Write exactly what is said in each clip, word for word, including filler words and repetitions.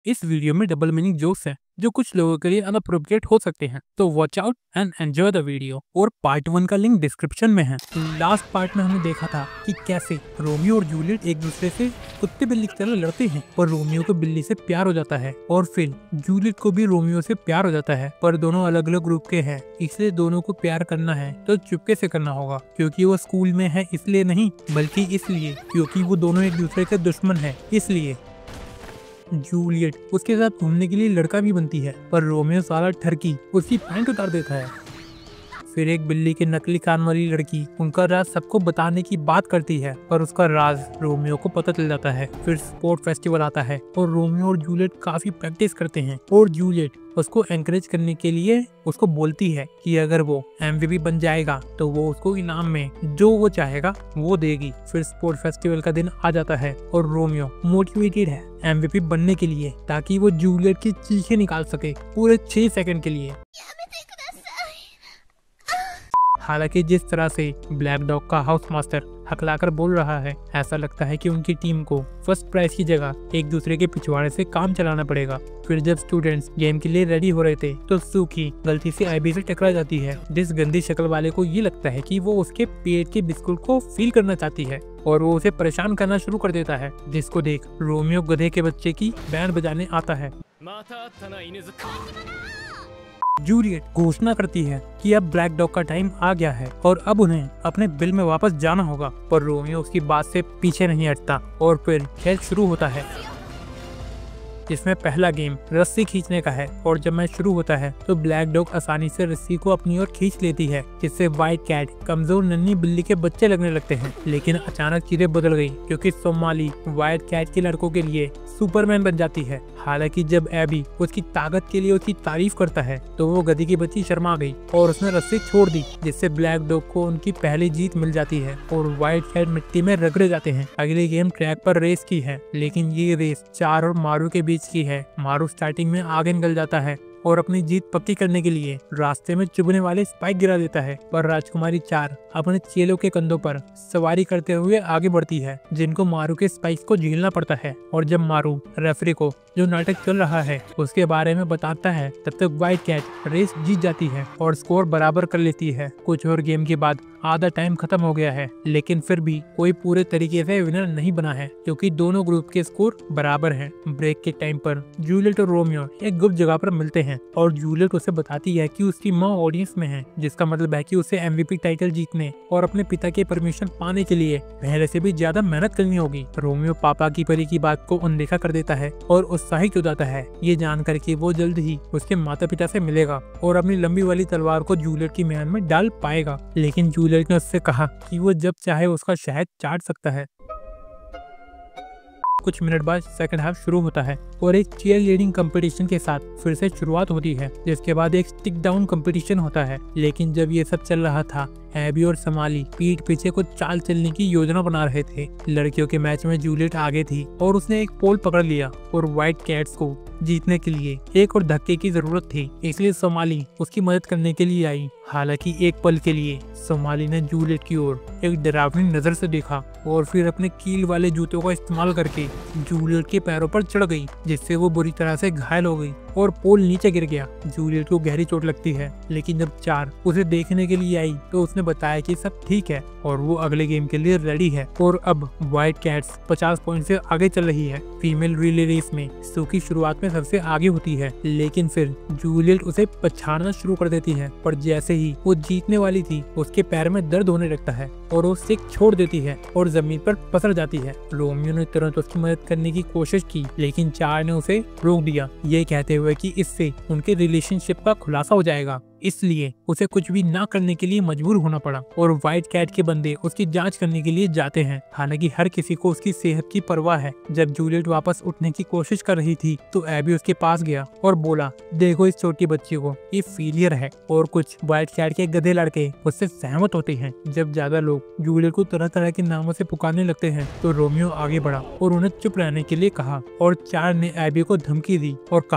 इस वीडियो में double meaning jokes हैं जो कुछ लोगों के लिए अनअप्रोप्रिएट हो सकते हैं, तो watch out and enjoy the video. और पार्ट वन का लिंक डिस्क्रिप्शन में है। लास्ट पार्ट में हमने देखा था कि कैसे रोमियो और जूलियट एक दूसरे से कुत्ते बिल्ली की तरह लड़ते हैं, पर रोमियो को बिल्ली से प्यार हो जाता है और फिर जूलियट को भी रोमियो से प्यार हो जाता है। पर दोनों अलग अलग ग्रुप के हैं, इसलिए दोनों को प्यार करना है तो चुपके से करना होगा, क्योंकि वो स्कूल में है इसलिए नहीं, बल्कि इसलिए क्योंकि वो दोनों एक दूसरे के दुश्मन है। इसलिए जूलियट उसके साथ घूमने के लिए लड़का भी बनती है, पर रोमियो साला ठरकी उसकी पैंट उतार देता है। फिर एक बिल्ली के नकली कान वाली लड़की उनका राज सबको बताने की बात करती है, पर उसका राज रोमियो को पता चल जाता है। फिर स्पोर्ट फेस्टिवल आता है और रोमियो और जूलियट काफी प्रैक्टिस करते हैं और जूलियट उसको एनकरेज करने के लिए उसको बोलती है कि अगर वो एमवीपी बन जाएगा तो वो उसको इनाम में जो वो चाहेगा वो देगी। फिर स्पोर्ट फेस्टिवल का दिन आ जाता है और रोमियो मोटिवेटेड है एमवीपी बनने के लिए, ताकि वो जूलियट की चीखें निकाल सके पूरे छह सेकंड के लिए। हालांकि जिस तरह से ब्लैक डॉग का हाउस मास्टर हकलाकर बोल रहा है, ऐसा लगता है कि उनकी टीम को फर्स्ट प्राइज की जगह एक दूसरे के पिछवाड़े से काम चलाना पड़ेगा। फिर जब स्टूडेंट्स गेम के लिए रेडी हो रहे थे तो सूकी गलती से एबी से टकरा जाती है, जिस गंदी शक्ल वाले को ये लगता है कि वो उसके पेट के बिस्कुट को फील करना चाहती है और वो उसे परेशान करना शुरू कर देता है, जिसको देख रोमियो गधे के बच्चे की बैंड बजाने आता है। जूलियट घोषणा करती है कि अब ब्लैक डॉग का टाइम आ गया है और अब उन्हें अपने बिल में वापस जाना होगा, पर रोमियो उसकी बात से पीछे नहीं हटता और फिर खेल शुरू होता है, जिसमें पहला गेम रस्सी खींचने का है। और जब मैच शुरू होता है तो ब्लैक डॉग आसानी से रस्सी को अपनी ओर खींच लेती है, जिससे व्हाइट कैट कमजोर नन्ही बिल्ली के बच्चे लगने लगते हैं। लेकिन अचानक चीजें बदल गई, क्योंकि सोमाली व्हाइट कैट के लड़कों के लिए सुपरमैन बन जाती है। हालांकि जब एबी उसकी ताकत के लिए उसकी तारीफ करता है तो वो गधी की बच्ची शर्मा गई और उसने रस्सी छोड़ दी, जिससे ब्लैक डॉग को उनकी पहली जीत मिल जाती है और व्हाइट कैट मिट्टी में रगड़े जाते हैं। अगली गेम ट्रैक पर रेस की है, लेकिन ये रेस चार और मारू के बीच की है। मारू स्टार्टिंग में आगे निकल जाता है और अपनी जीत पक्की करने के लिए रास्ते में चुभने वाले स्पाइक गिरा देता है, पर राजकुमारी चार अपने चेलों के कंधों पर सवारी करते हुए आगे बढ़ती है, जिनको मारू के स्पाइक्स को झेलना पड़ता है। और जब मारू रेफरी को जो नाटक चल रहा है उसके बारे में बताता है, तब तक व्हाइट कैट रेस जीत जाती है और स्कोर बराबर कर लेती है। कुछ और गेम के बाद आधा टाइम खत्म हो गया है, लेकिन फिर भी कोई पूरे तरीके से विनर नहीं बना है, क्योंकि दोनों ग्रुप के स्कोर बराबर हैं। ब्रेक के टाइम पर जूलियट और रोमियो एक गुप्त जगह पर मिलते हैं और जूलियट उसे बताती है कि उसकी माँ ऑडियंस में है, जिसका मतलब है कि उसे एमवीपी टाइटल जीतने और अपने पिता के परमिशन पाने के लिए पहले से भी ज्यादा मेहनत करनी होगी। रोमियो पापा की परी की बात को अनदेखा कर देता है और उत्साहित हो जाता है, ये जानकर कि वो जल्द ही उसके माता पिता से मिलेगा और अपनी लंबी वाली तलवार को जूलियट की म्यान में डाल पाएगा। लेकिन जूलियट ने उससे कहा कि वो जब चाहे उसका शहद चाट सकता है। कुछ मिनट बाद सेकंड हाफ शुरू होता है और एक चीयर लीडिंग कंपटीशन के साथ फिर से शुरुआत होती है, जिसके बाद एक स्टिक डाउन कंपटीशन होता है। लेकिन जब ये सब चल रहा था, एबी और समाली पीठ पीछे कुछ चाल चलने की योजना बना रहे थे। लड़कियों के मैच में जूलियट आगे थी और उसने एक पोल पकड़ लिया और व्हाइट कैट्स को जीतने के लिए एक और धक्के की जरूरत थी, इसलिए सोमाली उसकी मदद करने के लिए आई। हालांकि एक पल के लिए सोमाली ने जूलियट की ओर एक डरावनी नजर से देखा और फिर अपने कील वाले जूतों का इस्तेमाल करके जूलियट के पैरों पर चढ़ गई, जिससे वो बुरी तरह से घायल हो गई और पोल नीचे गिर गया। जूलियट को गहरी चोट लगती है, लेकिन जब चार उसे देखने के लिए आई तो उसने बताया कि सब ठीक है और वो अगले गेम के लिए रेडी है। और अब व्हाइट कैट्स पचास पॉइंट से आगे चल रही है। फीमेल रिले रेस में सूकी शुरुआत में सबसे आगे होती है, लेकिन फिर जूलियट उसे पछाड़ना शुरू कर देती है, पर जैसे ही वो जीतने वाली थी उसके पैर में दर्द होने लगता है और वो स्टिक छोड़ देती है और जमीन पर पसर जाती है। रोमियो ने तुरंत उसकी मदद करने की कोशिश की, लेकिन चार ने उसे रोक दिया, ये कहते हुए कि इससे उनके रिलेशनशिप का खुलासा हो जाएगा, इसलिए उसे कुछ भी ना करने के लिए मजबूर होना पड़ा। और व्हाइट कैट के बंदे उसकी जांच करने के लिए जाते हैं। हालांकि हर किसी को उसकी सेहत की परवाह है। जब जूलियट वापस उठने की कोशिश कर रही थी तो एबी उसके पास गया और बोला, देखो इस छोटी बच्ची को, ये फेलियर है। और कुछ व्हाइट कैट के गधे लड़के उससे सहमत होते हैं। जब ज्यादा लोग जूलियट को तरह तरह के नामों से पुकारने लगते हैं तो रोमियो आगे बढ़ा और उन्हें चुप रहने के लिए कहा और चार ने एबी को धमकी दी और कहा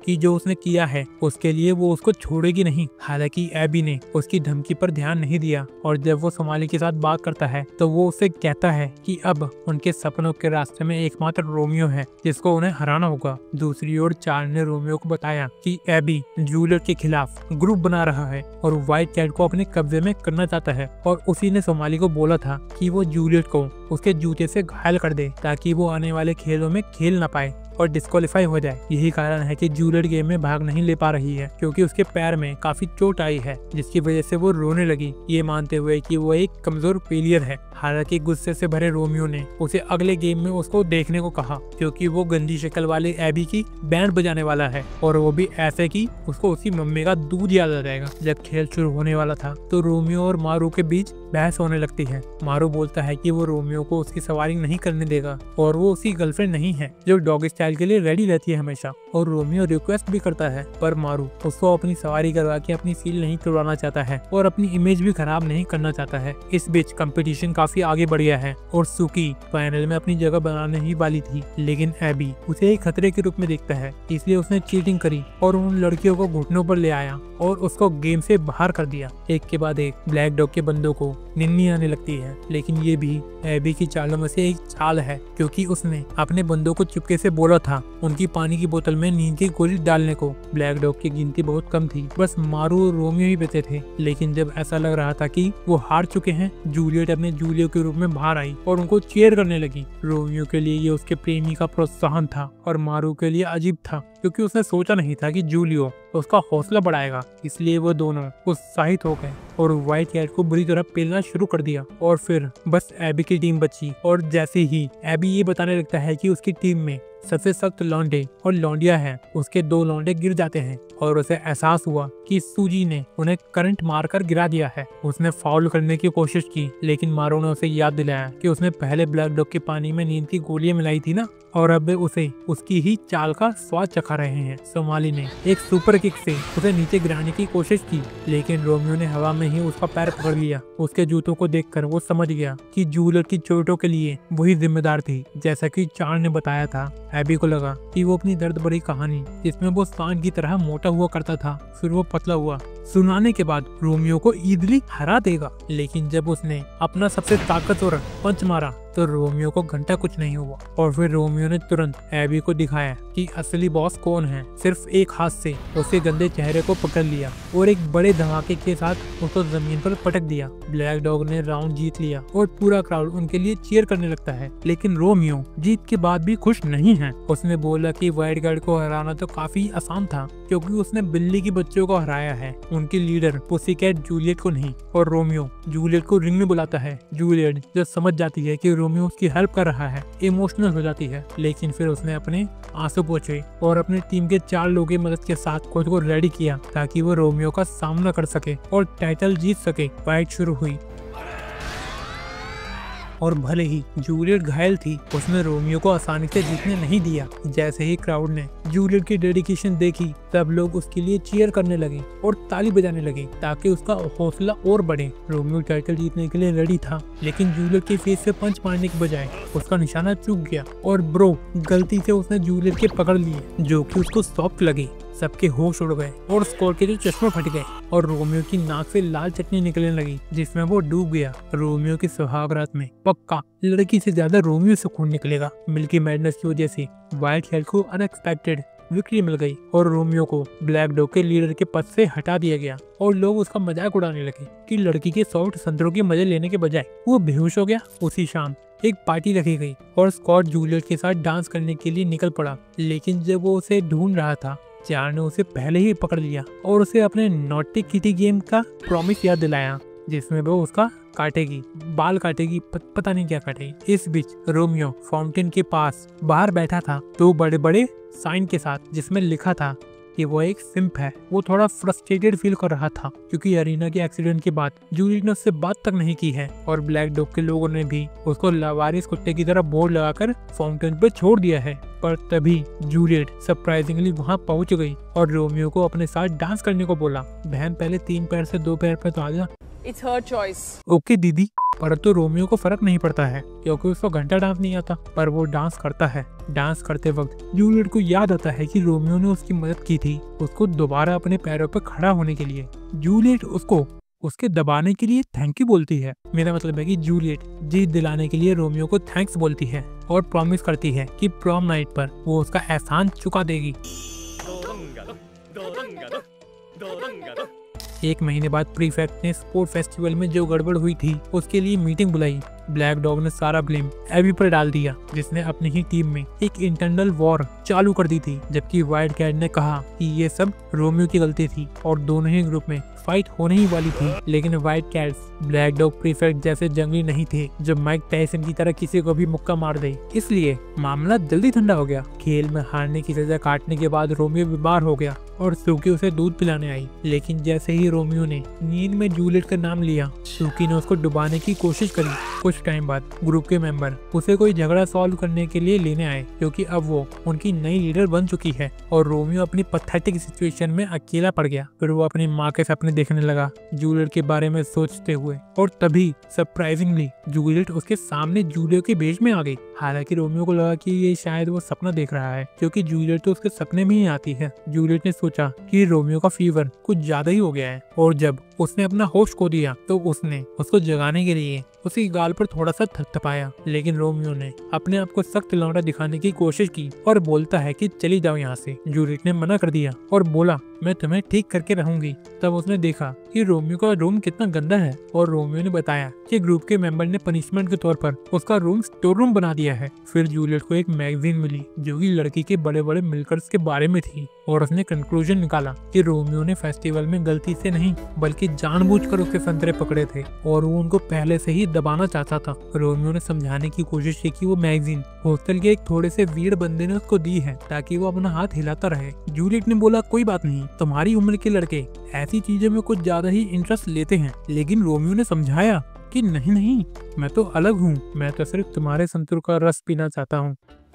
कि जो उसने किया है उसके लिए वो उसको छोड़ेगी नहीं। हालांकि एबी ने उसकी धमकी पर ध्यान नहीं दिया और जब वो सोमाली के साथ बात करता है तो वो उससे कहता है कि अब उनके सपनों के रास्ते में एकमात्र रोमियो है जिसको उन्हें हराना होगा। दूसरी ओर चार्ल्स ने रोमियो को बताया कि एबी जूलियट के खिलाफ ग्रुप बना रहा है और व्हाइट कैट को अपने कब्जे में करना चाहता है और उसी ने सोमाली को बोला था कि वो जूलियट को उसके जूते से घायल कर दे ताकि वो आने वाले खेलों में खेल ना पाए और डिस्क्वालीफाई हो जाए। यही कारण है कि जूलियट गेम में भाग नहीं ले पा रही है क्योंकि उसके पैर में काफी चोट आई है जिसकी वजह से वो रोने लगी, ये मानते हुए कि वो एक कमजोर प्लेयर है। हालांकि गुस्से से भरे रोमियो ने उसे अगले गेम में उसको देखने को कहा क्योंकि वो गंदी शक्ल वाले एबी की बैंड बजाने वाला है और वो भी ऐसे कि उसको उसकी मम्मी का दूध याद आ जाएगा। जब खेल शुरू होने वाला था तो रोमियो और मारू के बीच बहस होने लगती है। मारू बोलता है कि वो रोमियो को उसकी सवारी नहीं करने देगा और वो उसकी गर्लफ्रेंड नहीं है जो डॉग स्टाइल के लिए रेडी रहती है हमेशा। और रोमियो रिक्वेस्ट भी करता है पर मारू उसको अपनी सवारी करवा के अपनी फील नहीं तोड़वाना चाहता है और अपनी इमेज भी खराब नहीं करना चाहता है। इस बीच कंपटीशन काफी आगे बढ़ गया है और सुकी फाइनल में अपनी जगह बनाने ही वाली थी, लेकिन एबी उसे एक खतरे के रूप में देखता है इसलिए उसने चीटिंग करी और उन लड़कियों को घुटनों पर ले आया और उसको गेम से बाहर कर दिया। एक के बाद एक ब्लैक डॉग के बंदों को निन्नी आने लगती है, लेकिन ये भी एबी की चालों में से एक चाल है क्योंकि उसने अपने बंदों को चुपके से बोला था उनकी पानी की बोतल में नींद की गोली डालने को। ब्लैक डॉग की गिनती बहुत कम थी, बस मारू और रोमियो ही बचे थे। लेकिन जब ऐसा लग रहा था कि वो हार चुके हैं, जूलियट अपने जूलियो के रूप में बाहर आई और उनको चीयर करने लगी। रोमियो के लिए ये उसके प्रेमी का प्रोत्साहन था और मारू के लिए अजीब था क्योंकि उसने सोचा नहीं था कि जूलियो उसका हौसला बढ़ाएगा, इसलिए वो दोनों उत्साहित हो गए और व्हाइट कैट को बुरी तरह पेलना शुरू कर दिया। और फिर बस एबी की टीम बची और जैसे ही एबी ये बताने लगता है कि उसकी टीम में सबसे सख्त लौंडे और लौंडिया है, उसके दो लौंडे गिर जाते हैं और उसे एहसास हुआ कि सूजी ने उन्हें करंट मारकर गिरा दिया है। उसने फाउल करने की कोशिश की लेकिन मारो ने उसे याद दिलाया कि उसने पहले ब्लैक डॉग के पानी में नींद की गोलियां मिलाई थी ना और अब वे उसे उसकी ही चाल का स्वाद चखा रहे हैं। सोमाली ने एक सुपर किक से उसे नीचे गिराने की कोशिश की लेकिन रोमियो ने हवा में ही उसका पैर पकड़ लिया। उसके जूतों को देखकर वो समझ गया कि जूलियट की चोटों के लिए वही जिम्मेदार थी, जैसा कि चार्ल्स ने बताया था। एबी को लगा कि वो अपनी दर्द भरी कहानी जिसमें वो सांड की तरह मोटा हुआ करता था फिर वो पतला हुआ सुनाने के बाद रोमियो को इजीली हरा देगा, लेकिन जब उसने अपना सबसे ताकतवर पंच मारा तो रोमियो को घंटा कुछ नहीं हुआ और फिर रोमियो ने तुरंत एबी को दिखाया कि असली बॉस कौन है। सिर्फ एक हाथ से उसके गंदे चेहरे को पकड़ लिया और एक बड़े धमाके के साथ उसको जमीन पर पटक दिया। ब्लैक डॉग ने राउंड जीत लिया और पूरा क्राउड उनके लिए चीयर करने लगता है, लेकिन रोमियो जीत के बाद भी खुश नहीं है। उसने बोला कि व्हाइट गार्ड को हराना तो काफी आसान था क्योंकि उसने बिल्ली के बच्चों को हराया है, उनकी लीडर पुसीकैट जूलियट को नहीं। और रोमियो जूलियट को रिंग में बुलाता है। जूलियट जब समझ जाती है कि रोमियो उसकी हेल्प कर रहा है, इमोशनल हो जाती है, लेकिन फिर उसने अपने आंसू पोंछे और अपनी टीम के चार लोगों की मदद के साथ खुद को रेडी किया ताकि वो रोमियो का सामना कर सके और टाइटल जीत सके। फाइट शुरू हुई और भले ही जूलियट घायल थी, उसने रोमियो को आसानी से जीतने नहीं दिया। जैसे ही क्राउड ने जूलियट की डेडिकेशन देखी, सब लोग उसके लिए चीयर करने लगे और ताली बजाने लगे ताकि उसका हौसला और बढ़े। रोमियो टाइटल जीतने के लिए रेडी था, लेकिन जूलियट के फेस से पंच मारने के बजाय उसका निशाना चूक गया और ब्रो गलती से उसने जूलियट के पकड़ लिए, जो कि उसको सॉफ्ट लगी। सबके होश उड़ गए और स्कोर के जो चश्मे फट गए और रोमियो की नाक से लाल चटनी निकलने लगी जिसमें वो डूब गया। रोमियो की सुहाग रात में पक्का लड़की से ज्यादा रोमियो से खून निकलेगा। मिल्की मैडनेस की वजह से व्हाइट कैट को अनएक्सपेक्टेड विक्ट्री मिल गई और रोमियो को ब्लैक डॉग के लीडर के पद से हटा दिया गया और लोग उसका मजाक उड़ाने लगे कि लड़की के सॉफ्ट संतरों के मजे लेने के बजाय वो बेहोश हो गया। उसी शाम एक पार्टी रखी गई और स्कॉट जूलियट के साथ डांस करने के लिए निकल पड़ा, लेकिन जब वो उसे ढूंढ रहा था, चार ने उसे पहले ही पकड़ लिया और उसे अपने नॉटी किटी गेम का प्रॉमिस याद दिलाया जिसमें वो उसका काटेगी, बाल काटेगी, पत, पता नहीं क्या काटेगी। इस बीच रोमियो फाउंटेन के पास बाहर बैठा था दो बड़े बड़े साइन के साथ जिसमें लिखा था कि वो एक सिंप है। वो थोड़ा फ्रस्ट्रेटेड फील कर रहा था क्योंकि अरीना के एक्सीडेंट के बाद जूलियट ने उससे बात तक नहीं की है और ब्लैक डॉग के लोगों ने भी उसको लावारिस कुत्ते की तरह बोर्ड लगाकर फाउंटेन पे छोड़ दिया है। पर तभी जूलियट सरप्राइजिंगली वहां पहुंच गई और रोमियो को अपने साथ डांस करने को बोला। बहन पहले तीन पैर से दो पैर पे तो आ जा। It's her choice. ओके दीदी। पर तो रोमियो को फर्क नहीं पड़ता है क्योंकि उसको घंटा डांस नहीं आता, पर वो डांस करता है। डांस करते वक्त जूलियट को याद आता है कि रोमियो ने उसकी मदद की थी उसको दोबारा अपने पैरों पर खड़ा होने के लिए। जूलियट उसको उसके दबाने के लिए थैंक यू बोलती है। मेरा मतलब है कि जूलियट जीत दिलाने के लिए रोमियो को थैंक्स बोलती है और प्रॉमिस करती है कि प्रॉम नाइट पर वो उसका एहसान चुका देगी। एक महीने बाद प्रीफेक्ट ने स्पोर्ट फेस्टिवल में जो गड़बड़ हुई थी उसके लिए मीटिंग बुलाई। ब्लैक डॉग ने सारा ब्लेम एबी पर डाल दिया जिसने अपनी ही टीम में एक इंटरनल वॉर चालू कर दी थी, जबकि वाइल्ड कैट ने कहा कि ये सब रोमियो की गलती थी और दोनों ही ग्रुप में फाइट होने ही वाली थी। लेकिन wild cats black dog prefect जैसे जंगली नहीं थे जो माइक टायसन की तरह किसी को भी मुक्का मार दे, इसलिए मामला जल्दी ठंडा हो गया। खेल में हारने की सजा काटने के बाद रोमियो बीमार हो गया और सूकी उसे दूध पिलाने आई। लेकिन जैसे ही रोमियो ने नींद में जूलियट का नाम लिया, सूकी ने उसको डुबाने की कोशिश करी। कुछ टाइम बाद ग्रुप के मेंबर उसे कोई झगड़ा सॉल्व करने के लिए लेने आए क्योंकि अब वो उनकी नई लीडर बन चुकी है और रोमियो अपनी पैथेटिक सिचुएशन में अकेला पड़ गया। फिर वो अपनी माँ के सपने देखने लगा जूलियट के बारे में सोचते हुए, और तभी सरप्राइजिंगली जूलियट उसके सामने जूलियो के भेष में आ गई। हालांकि रोमियो को लगा कि ये शायद वो सपना देख रहा है क्योंकि जूलियट तो उसके सपने में ही आती है। जूलियट ने सोचा कि रोमियो का फीवर कुछ ज्यादा ही हो गया है और जब उसने अपना होश खो दिया तो उसने उसको जगाने के लिए उसकी गाल पर थोड़ा सा थपथपाया। लेकिन रोमियो ने अपने आप को सख्त लौंडा दिखाने की कोशिश की और बोलता है कि चली जाओ यहाँ से। जूलियट ने मना कर दिया और बोला मैं तुम्हें ठीक करके रहूंगी। तब उसने देखा कि रोमियो का रूम कितना गंदा है और रोमियो ने बताया कि ग्रुप के मेंबर ने पनिशमेंट के तौर पर उसका रूम स्टोर रूम बना दिया है। फिर जूलियट को एक मैगजीन मिली जो कि लड़की के बड़े बड़े मिलकर्स के बारे में थी और उसने कंक्लूजन निकाला कि रोमियो ने फेस्टिवल में गलती से नहीं बल्कि जानबूझकर उसके संतरे पकड़े थे और वो उनको पहले से ही दबाना चाहता था। रोमियो ने समझाने की कोशिश की कि वो मैगजीन हॉस्टल के एक थोड़े से वीर बंदे ने उसको दी है ताकि वो अपना हाथ हिलाता रहे। जूलियट ने बोला कोई बात नहीं, तुम्हारी उम्र के लड़के ऐसी चीजों में कुछ ज्यादा ही इंटरेस्ट लेते हैं। लेकिन रोमियो ने समझाया कि नहीं नहीं, मैं तो अलग हूँ, मैं तो सिर्फ तुम्हारे संतूर का रस पीना चाहता हूँ।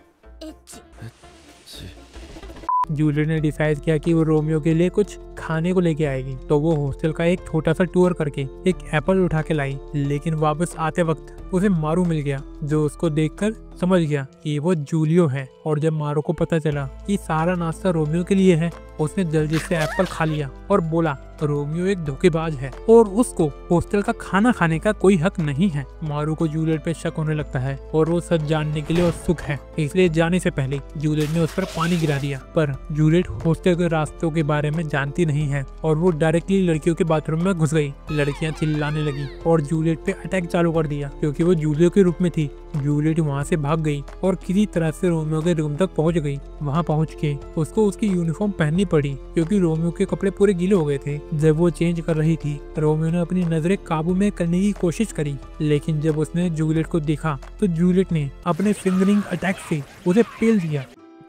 जूलियट ने डिसाइड किया कि वो रोमियो के लिए कुछ खाने को लेके आएगी, तो वो हॉस्टल का एक छोटा सा टूर करके एक एप्पल उठा के लाई। लेकिन वापस आते वक्त उसे मारू मिल गया जो उसको देखकर समझ गया कि वो जूलियो है। और जब मारू को पता चला कि सारा नाश्ता रोमियो के लिए है, उसने जल्दी से एप्पल खा लिया और बोला रोमियो एक धोखेबाज है और उसको हॉस्टल का खाना खाने का कोई हक नहीं है। मारू को जूलियट पे शक होने लगता है और वो सच जानने के लिए उत्सुक है, इसलिए जाने से पहले जूलियट ने उस पर पानी गिरा दिया। पर जूलियट हॉस्टल के रास्तों के बारे में जानती नहीं है और वो डायरेक्टली लड़कियों के बाथरूम में घुस गई। लड़कियां चिल्लाने लगी और जूलियट पे अटैक चालू कर दिया क्योंकि वो जूलियो के रूप में थी। जूलियट वहाँ से भाग गई और किसी तरह से रोमियो के रूम तक पहुँच गई। वहाँ पहुँच के उसको उसकी यूनिफॉर्म पहननी पड़ी क्योंकि रोमियो के कपड़े पूरे गीले हो गए थे। जब वो चेंज कर रही थी, रोमियो ने अपनी नजरें काबू में करने की कोशिश करी, लेकिन जब उसने जूलियट को देखा तो जूलियट ने अपने फिंगरिंग अटैक से उसे पेल दिया।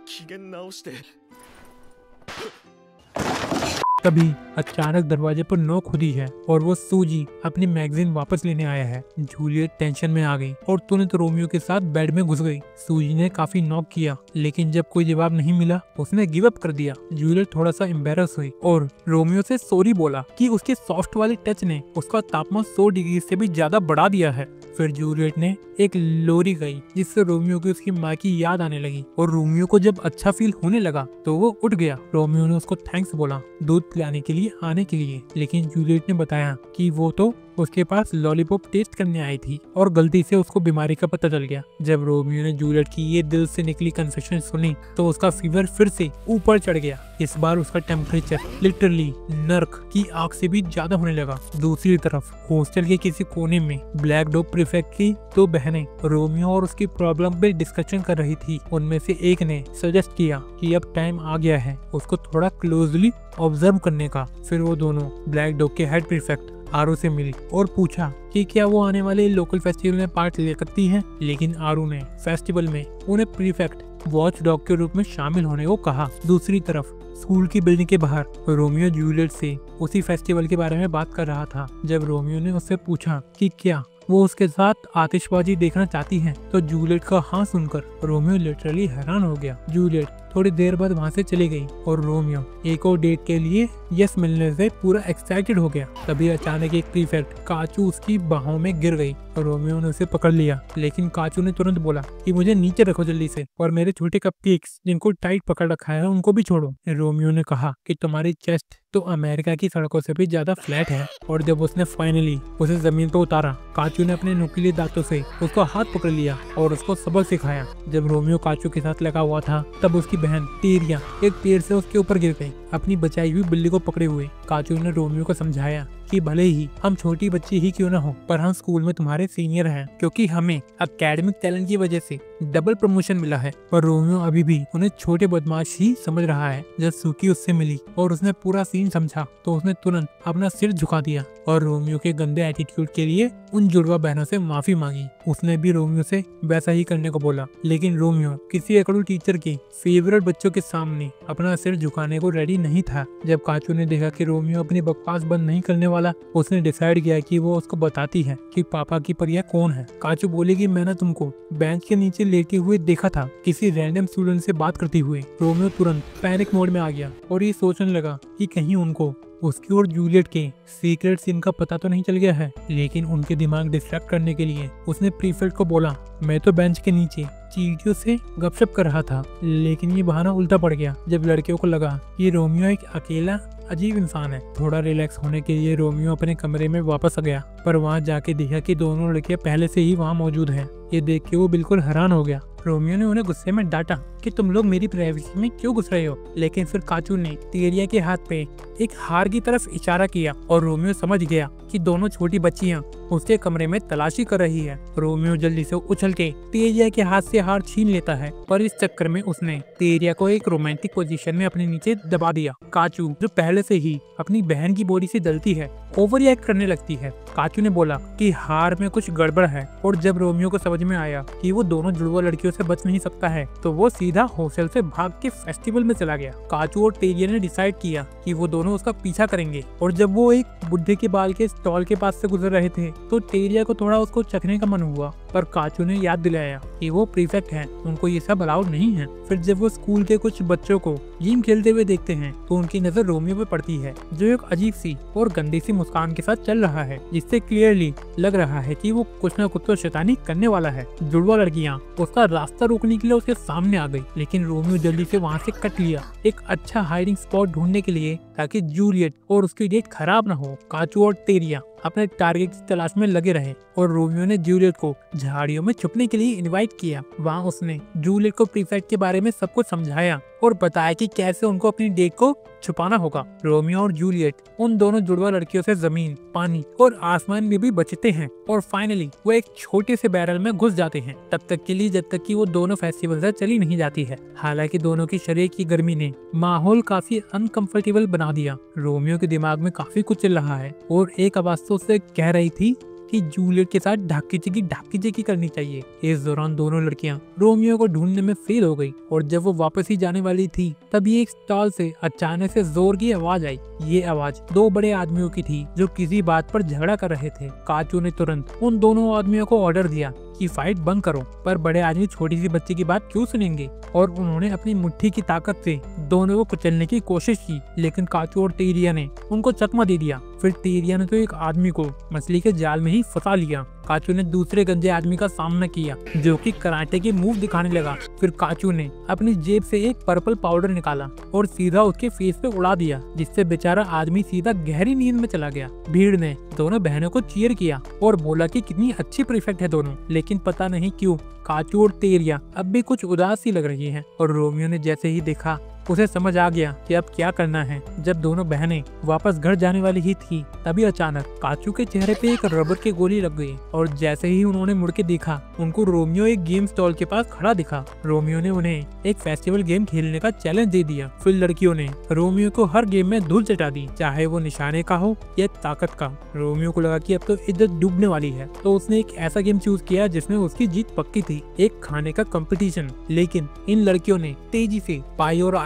तभी अचानक दरवाजे पर नोक खुदी है और वो सूजी अपनी मैगजीन वापस लेने आया है। जूलियट टेंशन में आ गई और तुरंत रोमियो के साथ बेड में घुस गई। सूजी ने काफी नॉक किया लेकिन जब कोई जवाब नहीं मिला उसने गिव अप कर दिया। जूलियट थोड़ा सा एम्बेरस हुई और रोमियो से सॉरी बोला कि उसके सॉफ्ट वाले टच ने उसका तापमान सौ डिग्री से भी ज्यादा बढ़ा दिया है। फिर जूलियट ने एक लोरी गई जिससे रोमियो की उसकी माँ की याद आने लगी और रोमियो को जब अच्छा फील होने लगा तो वो उठ गया। रोमियो ने उसको थैंक्स बोला दूध पिलाने के लिए आने के लिए, लेकिन जूलियट ने बताया कि वो तो उसके पास लॉलीपॉप टेस्ट करने आई थी और गलती से उसको बीमारी का पता चल गया। जब रोमियो ने जूलियट की ये दिल से निकली कन्फेशन सुनी तो उसका फीवर फिर से ऊपर चढ़ गया। इस बार उसका टेम्परेचर लिटरली नर्क की आग से भी ज्यादा होने लगा। दूसरी तरफ हॉस्टल के किसी कोने में ब्लैक डॉग प्रीफेक्ट की दो बहनें रोमियो और उसकी प्रॉब्लम पे डिस्कशन कर रही थी। उनमें से एक ने सजेस्ट किया कि अब टाइम आ गया है उसको थोड़ा क्लोजली ऑब्जर्व करने का। फिर वो दोनों ब्लैक डॉग के हेड प्रीफेक्ट आरू से मिली और पूछा कि क्या वो आने वाले लोकल फेस्टिवल में पार्ट ले सकती हैं। लेकिन आरू ने फेस्टिवल में उन्हें प्रीफेक्ट वॉच डॉग के रूप में शामिल होने को कहा। दूसरी तरफ स्कूल की बिल्डिंग के बाहर रोमियो जूलियट से उसी फेस्टिवल के बारे में बात कर रहा था। जब रोमियो ने उससे पूछा कि क्या वो उसके साथ आतिशबाजी देखना चाहती है तो जूलियट का हाँ सुनकर रोमियो लिटरली हैरान हो गया। जूलियट थोड़ी देर बाद वहाँ से चली गई और रोमियो एक और डेट के लिए यस मिलने से पूरा एक्साइटेड हो गया। तभी अचानक एक प्रीफेक्ट काचू उसकी बाहों में गिर गई और रोमियो ने उसे पकड़ लिया, लेकिन काचू ने तुरंत बोला कि मुझे नीचे रखो जल्दी से, और मेरे छोटे कपकेक्स जिनको टाइट पकड़ रखा है उनको भी छोड़ो। रोमियो ने कहा कि तुम्हारी चेस्ट तो अमेरिका की सड़कों से भी ज्यादा फ्लैट है। और जब उसने फाइनली उसे जमीन पर उतारा, काचू ने अपने नुकीले दांतों से उसको हाथ पकड़ लिया और उसको सबक सिखाया। जब रोमियो काचू के साथ लगा हुआ था तब उसकी बहन टीरिया एक पेड़ से उसके ऊपर गिर गई, अपनी बचाई हुई बिल्ली को पकड़े हुए। काचू ने रोमियो को समझाया कि भले ही हम छोटी बच्ची ही क्यों न हो, पर हम स्कूल में तुम्हारे सीनियर हैं, क्योंकि हमें एकेडमिक टैलेंट की वजह से डबल प्रमोशन मिला है। पर रोमियो अभी भी उन्हें छोटे बदमाश ही समझ रहा है। जब सूकी उससे मिली और उसने पूरा सीन समझा तो उसने तुरंत अपना सिर झुका दिया और रोमियो के गंदे एटीट्यूड के लिए उन जुड़वा बहनों से माफी मांगी। उसने भी रोमियो से वैसा ही करने को बोला, लेकिन रोमियो किसी अकड़ू टीचर के फेवरेट बच्चों के सामने अपना सिर झुकाने को रेडी नहीं था। जब काचू ने देखा कि रोमियो अपनी बकवास बंद नहीं करने वाला, उसने डिसाइड किया कि वो उसको बताती है कि पापा की परिया कौन है। काचू बोले कि मैंने तुमको बेंच के नीचे लेटे हुए देखा था किसी रैंडम स्टूडेंट से बात करते हुए। रोमियो तुरंत पैनिक मोड में आ गया और ये सोचने लगा कि कहीं उनको उसकी और जूलियट के सीक्रेट सीन का पता तो नहीं चल गया है। लेकिन उनके दिमाग डिस्ट्रैक्ट करने के लिए उसने प्रीफेक्ट को बोला, मैं तो बेंच के नीचे चींटियों से गपशप कर रहा था। लेकिन ये बहाना उल्टा पड़ गया जब लड़कियों को लगा कि रोमियो एक अकेला अजीब इंसान है। थोड़ा रिलैक्स होने के लिए रोमियो अपने कमरे में वापस आ गया, पर वहाँ जाके देखा कि दोनों लड़कियां पहले से ही वहाँ मौजूद हैं। ये देख के वो बिल्कुल हैरान हो गया। रोमियो ने उन्हें गुस्से में डांटा कि तुम लोग मेरी प्राइवेसी में क्यों घुस रहे हो, लेकिन फिर काचू ने टीरिया के हाथ पे एक हार की तरफ इशारा किया और रोमियो समझ गया कि दोनों छोटी बच्चियां उसके कमरे में तलाशी कर रही है। रोमियो जल्दी से उछल के टीरिया के हाथ से हार छीन लेता है, पर इस चक्कर में उसने टीरिया को एक रोमांटिक पोजीशन में अपने नीचे दबा दिया। काचू जो पहले से ही अपनी बहन की बॉडी से जलती है, ओवर रिएक्ट करने लगती है। काचू ने बोला कि हार में कुछ गड़बड़ है, और जब रोमियो को समझ में आया कि वो दोनों जुड़वा लड़कियों से बच नहीं सकता है, तो वो सीधा हॉस्टल से भाग के फेस्टिवल में चला गया। काचू और टीरिया ने डिसाइड किया कि वो दोनों उसका पीछा करेंगे, और जब वो एक बुढ़े के बाल के स्टॉल के पास से गुजर रहे थे तो टीरिया को थोड़ा उसको चखने का मन हुआ, पर काचू ने याद दिलाया कि वो प्रीफेक्ट हैं, उनको ये सब अलाउड नहीं है। फिर जब वो स्कूल के कुछ बच्चों को गेम खेलते हुए देखते हैं तो उनकी नजर रोमियो पे पड़ती है, जो एक अजीब सी और गंदी सी मुस्कान के साथ चल रहा है, जिससे क्लियरली लग रहा है कि वो कुछ न कुछ तो शैतानी करने वाला है। जुड़वा लड़कियां उसका रास्ता रोकने के लिए उसके सामने आ गई, लेकिन रोमियो जल्दी से वहाँ से कट लिया एक अच्छा हाइडिंग स्पॉट ढूंढने के लिए, ताकि जूलियट और उसकी डेट खराब न हो। काचू और टीरिया अपने टारगेट की तलाश में लगे रहे और रोमियो ने जूलियट को झाड़ियों में छुपने के लिए इनवाइट किया। वहाँ उसने जूलियट को प्रीफेक्ट के बारे में सब कुछ समझाया और बताया कि कैसे उनको अपनी डेट को छुपाना होगा। रोमियो और जूलियट उन दोनों जुड़वा लड़कियों से जमीन, पानी और आसमान में भी बचते हैं, और फाइनली वो एक छोटे से बैरल में घुस जाते हैं, तब तक के लिए जब तक कि वो दोनों फेस्टिवल से चली नहीं जाती है। हालांकि दोनों की शरीर की गर्मी ने माहौल काफी अनकंफर्टेबल बना दिया। रोमियो के दिमाग में काफी कुछ चल रहा है और एक आवाज तो उससे कह रही थी कि जूलियट के साथ ढाकी चिकी ढाकी चिकी करनी चाहिए। इस दौरान दोनों लड़कियां रोमियो को ढूंढने में फेल हो गई, और जब वो वापस ही जाने वाली थी तभी एक स्टॉल से अचानक से जोर की आवाज आई। ये आवाज दो बड़े आदमियों की थी जो किसी बात पर झगड़ा कर रहे थे। काचू ने तुरंत उन दोनों आदमियों को ऑर्डर दिया कि फाइट बंद करो, पर बड़े आदमी छोटी सी बच्ची की बात क्यों सुनेंगे, और उन्होंने अपनी मुट्ठी की ताकत से दोनों को कुचलने की कोशिश की, लेकिन काचू और टीरिया ने उनको चकमा दे दिया। फिर टीरिया ने तो एक आदमी को मछली के जाल में ही फंसा लिया। काचू ने दूसरे गंजे आदमी का सामना किया जो कि कराटे के मूव दिखाने लगा। फिर काचू ने अपनी जेब से एक पर्पल पाउडर निकाला और सीधा उसके फेस पे उड़ा दिया, जिससे बेचारा आदमी सीधा गहरी नींद में चला गया। भीड़ ने दोनों बहनों को चीयर किया और बोला कि कितनी अच्छी प्रीफेक्ट है दोनों, लेकिन पता नहीं क्यों काचू और टीरिया अब भी कुछ उदास सी लग रही हैं। और रोमियो ने जैसे ही देखा उसे समझ आ गया कि अब क्या करना है। जब दोनों बहनें वापस घर जाने वाली ही थी तभी अचानक काचू के चेहरे पे एक रबर की गोली लग गई, और जैसे ही उन्होंने मुड़ के देखा उनको रोमियो एक गेम स्टॉल के पास खड़ा दिखा। रोमियो ने उन्हें एक फेस्टिवल गेम खेलने का चैलेंज दे दिया। फिर लड़कियों ने रोमियो को हर गेम में धूल चटा दी, चाहे वो निशाने का हो या ताकत का। रोमियो को लगा कि अब तो इज्जत डूबने वाली है, तो उसने एक ऐसा गेम चूज किया जिसमें उसकी जीत पक्की थी, एक खाने का कंपटीशन। लेकिन इन लड़कियों ने तेजी से पाई और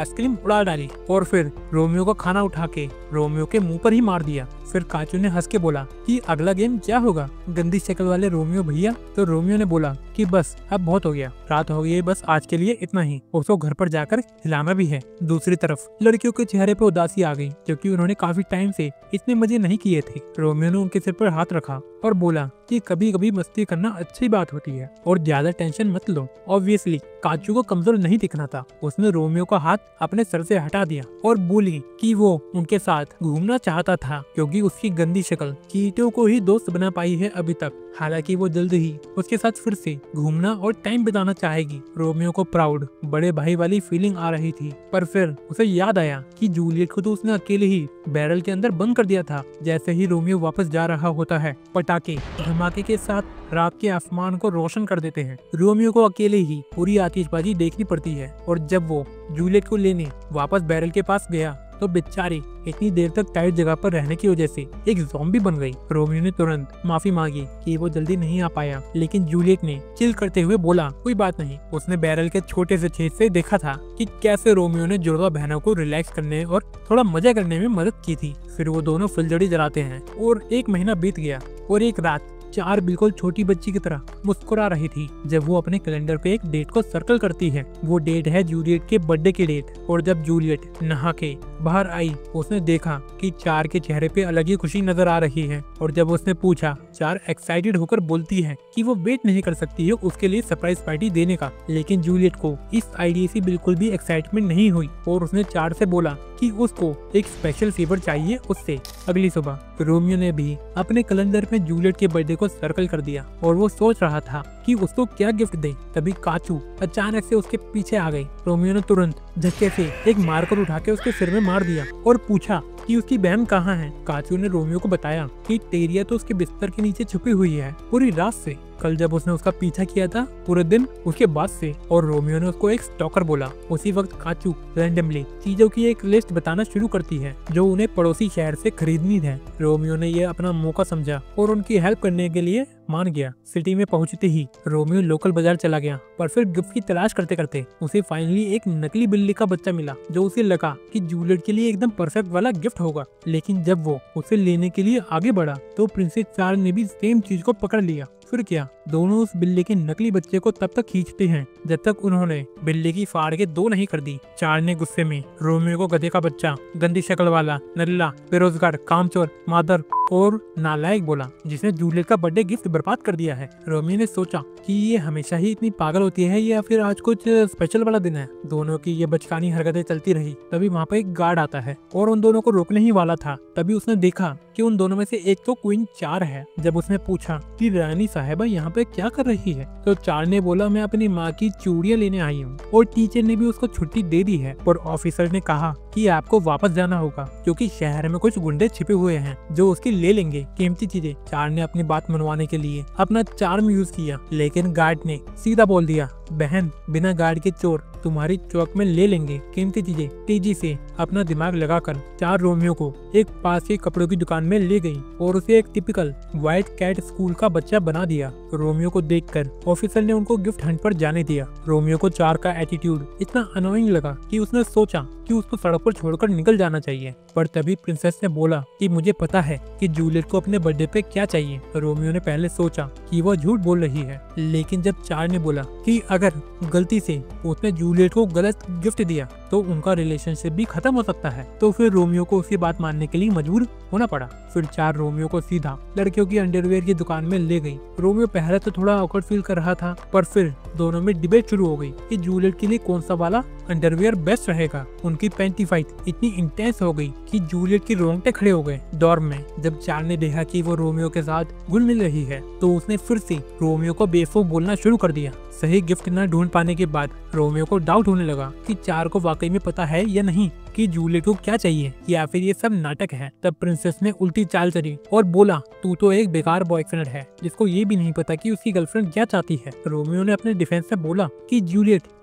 आइसक्रीम उड़ा डाली और फिर रोमियो को खाना उठा के रोमियो के मुंह पर ही मार दिया। फिर काचू ने हंस के बोला कि अगला गेम क्या होगा, गंदी शक्ल वाले रोमियो भैया। तो रोमियो ने बोला कि बस अब बहुत हो गया, रात हो गई है, बस आज के लिए इतना ही। उसको घर पर जाकर हिलाना भी है। दूसरी तरफ लड़कियों के चेहरे पे उदासी आ गई क्योंकि उन्होंने काफी टाइम से इतने मजे नहीं किए थे। रोमियो ने उनके सिर पर हाथ रखा और बोला कि कभी कभी मस्ती करना अच्छी बात होती है और ज्यादा टेंशन मत लो। ऑब्वियसली काचू को कमजोर नहीं दिखना था। उसने रोमियो का हाथ अपने सर से हटा दिया और बोली कि वो उनके साथ घूमना चाहता था क्योंकि उसकी गंदी शक्ल चींटियों को ही दोस्त बना पाई है अभी तक। हालांकि वो जल्द ही उसके साथ फिर से घूमना और टाइम बिताना चाहेगी। रोमियो को प्राउड बड़े भाई वाली फीलिंग आ रही थी, पर फिर उसे याद आया कि जूलियट को तो उसने अकेले ही बैरल के अंदर बंद कर दिया था। जैसे ही रोमियो वापस जा रहा होता है, पटाखे धमाके के साथ रात के आसमान को रोशन कर देते हैं। रोमियो को अकेले ही पूरी आतिशबाजी देखनी पड़ती है और जब वो जूलियट को लेने वापस बैरल के पास गया तो बेचारी इतनी देर तक टाइट जगह पर रहने की वजह से एक ज़ॉम्बी बन गई। रोमियो ने तुरंत माफी मांगी कि वो जल्दी नहीं आ पाया, लेकिन जूलियट ने चिल करते हुए बोला कोई बात नहीं। उसने बैरल के छोटे से छेद से देखा था कि कैसे रोमियो ने जुड़वा बहनों को रिलैक्स करने और थोड़ा मजा करने में मदद की थी। फिर वो दोनों फुलझड़ी जलाते हैं और एक महीना बीत गया और एक रात चार बिल्कुल छोटी बच्ची की तरह मुस्कुरा रही थी जब वो अपने कैलेंडर पे एक डेट को सर्कल करती है। वो डेट है जूलियट के बर्थडे की डेट। और जब जूलियट नहा के बाहर आई, उसने देखा कि चार के चेहरे पे अलग ही खुशी नजर आ रही है। और जब उसने पूछा, चार एक्साइटेड होकर बोलती है कि वो वेट नहीं कर सकती है उसके लिए सरप्राइज पार्टी देने का। लेकिन जूलियट को इस आइडिया से बिल्कुल भी एक्साइटमेंट नहीं हुई और उसने चार से बोला कि उसको एक स्पेशल फेवर चाहिए उससे। अगली सुबह रोमियो ने भी अपने कैलेंडर में जूलियट के बर्थडे को सर्कल कर दिया और वो सोच रहा था कि उसको क्या गिफ्ट दे। तभी काचू अचानक से उसके पीछे आ गई। रोमियो ने तुरंत झटके से एक मार्कर उठा के उसके सिर में मार दिया और पूछा कि उसकी बहन कहाँ है। काचू ने रोमियो को बताया कि टेरिया तो उसके बिस्तर के नीचे छुपी हुई है पूरी रात से। कल जब उसने उसका पीछा किया था पूरे दिन उसके बाद से। और रोमियो ने उसको एक स्टॉकर बोला। उसी वक्त काचू रैंडमली चीजों की एक लिस्ट बताना शुरू करती है जो उन्हें पड़ोसी शहर से खरीदनी है। रोमियो ने यह अपना मौका समझा और उनकी हेल्प करने के लिए मान गया। सिटी में पहुंचते ही रोमियो लोकल बाजार चला गया, पर फिर गिफ्ट की तलाश करते करते उसे फाइनली एक नकली बिल्ली का बच्चा मिला जो उसे लगा कि जूलियट के लिए एकदम परफेक्ट वाला गिफ्ट होगा। लेकिन जब वो उसे लेने के लिए आगे बढ़ा तो प्रिंसेस चार ने भी सेम चीज को पकड़ लिया। फिर क्या, दोनों उस बिल्ली के नकली बच्चे को तब तक खींचते हैं जब तक उन्होंने बिल्ली की फाड़ के दो नहीं कर दी। चार ने गुस्से में रोमियो को गधे का बच्चा, गंदी शक्ल वाला, नल्ला, बेरोजगार, कामचोर, मादर और नालायक बोला जिसने जूलियट का बर्थडे गिफ्ट बर्बाद कर दिया है। रोमियो ने सोचा कि ये हमेशा ही इतनी पागल होती है या फिर आज कुछ स्पेशल वाला दिन है। दोनों की ये बचकानी हरकतें चलती रही। तभी वहाँ पे एक गार्ड आता है और उन दोनों को रोकने ही वाला था। तभी उसने देखा कि उन दोनों में से एक तो क्वीन चार है। जब उसने पूछा कि रानी साहिबा यहाँ पे क्या कर रही है तो चार ने बोला मैं अपनी माँ की चूड़ियाँ लेने आई हूँ। और टीचर ने भी उसको छुट्टी दे दी है। और ऑफिसर ने कहा कि आपको वापस जाना होगा क्योंकि शहर में कुछ गुंडे छिपे हुए हैं जो उसकी ले लेंगे कीमती चीजें। चार ने अपनी बात मनवाने के लिए अपना चार्म यूज किया, लेकिन गार्ड ने सीधा बोल दिया बहन बिना गार्ड के चोर तुम्हारी चौक में ले लेंगे कीमती चीजें। तेजी से अपना दिमाग लगाकर चार रोमियो को एक पास के कपड़ों की दुकान में ले गई और उसे एक टिपिकल व्हाइट कैट स्कूल का बच्चा बना दिया। रोमियो को देखकर ऑफिसर ने उनको गिफ्ट हंट पर जाने दिया। रोमियो को चार का एटीट्यूड इतना अनोइंग लगा कि उसने सोचा कि उसको सड़क पर छोड़कर निकल जाना चाहिए। पर तभी प्रिंसेस ने बोला कि मुझे पता है कि जूलियट को अपने बर्थडे पे क्या चाहिए। रोमियो ने पहले सोचा कि वो झूठ बोल रही है, लेकिन जब चार ने बोला कि अगर गलती से उसने जूलियट को गलत गिफ्ट दिया तो उनका रिलेशनशिप भी खत्म हो सकता है, तो फिर रोमियो को उसकी बात मानने के लिए मजबूर होना पड़ा। फिर चार रोमियो को सीधा लड़कियों की अंडरवेयर की दुकान में ले गई। रोमियो पहले तो थोड़ा ऑकवर्ड फील कर रहा था, पर फिर दोनों में डिबेट शुरू हो गई कि जूलियट के लिए कौन सा वाला अंडरवेयर बेस्ट रहेगा। उनकी पैंटी फाइट इतनी इंटेंस हो गई कि जूलियट के रोंगटे खड़े हो गए। डॉर्म में जब चार ने देखा कि वो रोमियो के साथ घुल मिल रही है तो उसने फिर से रोमियो को बेवकूफ बोलना शुरू कर दिया। सही गिफ्ट न ढूंढ पाने के बाद रोमियो को डाउट होने लगा कि चार को वाकई में पता है या नहीं कि जूलियट को क्या चाहिए या फिर ये सब नाटक है। तब प्रिंसेस ने उल्टी चाल चली और बोला तू तो एक बेकार बॉयफ्रेंड है जिसको ये भी नहीं पता कि उसकी गर्लफ्रेंड क्या चाहती है। रोमियो ने अपने डिफेंस में बोला कि जूलियट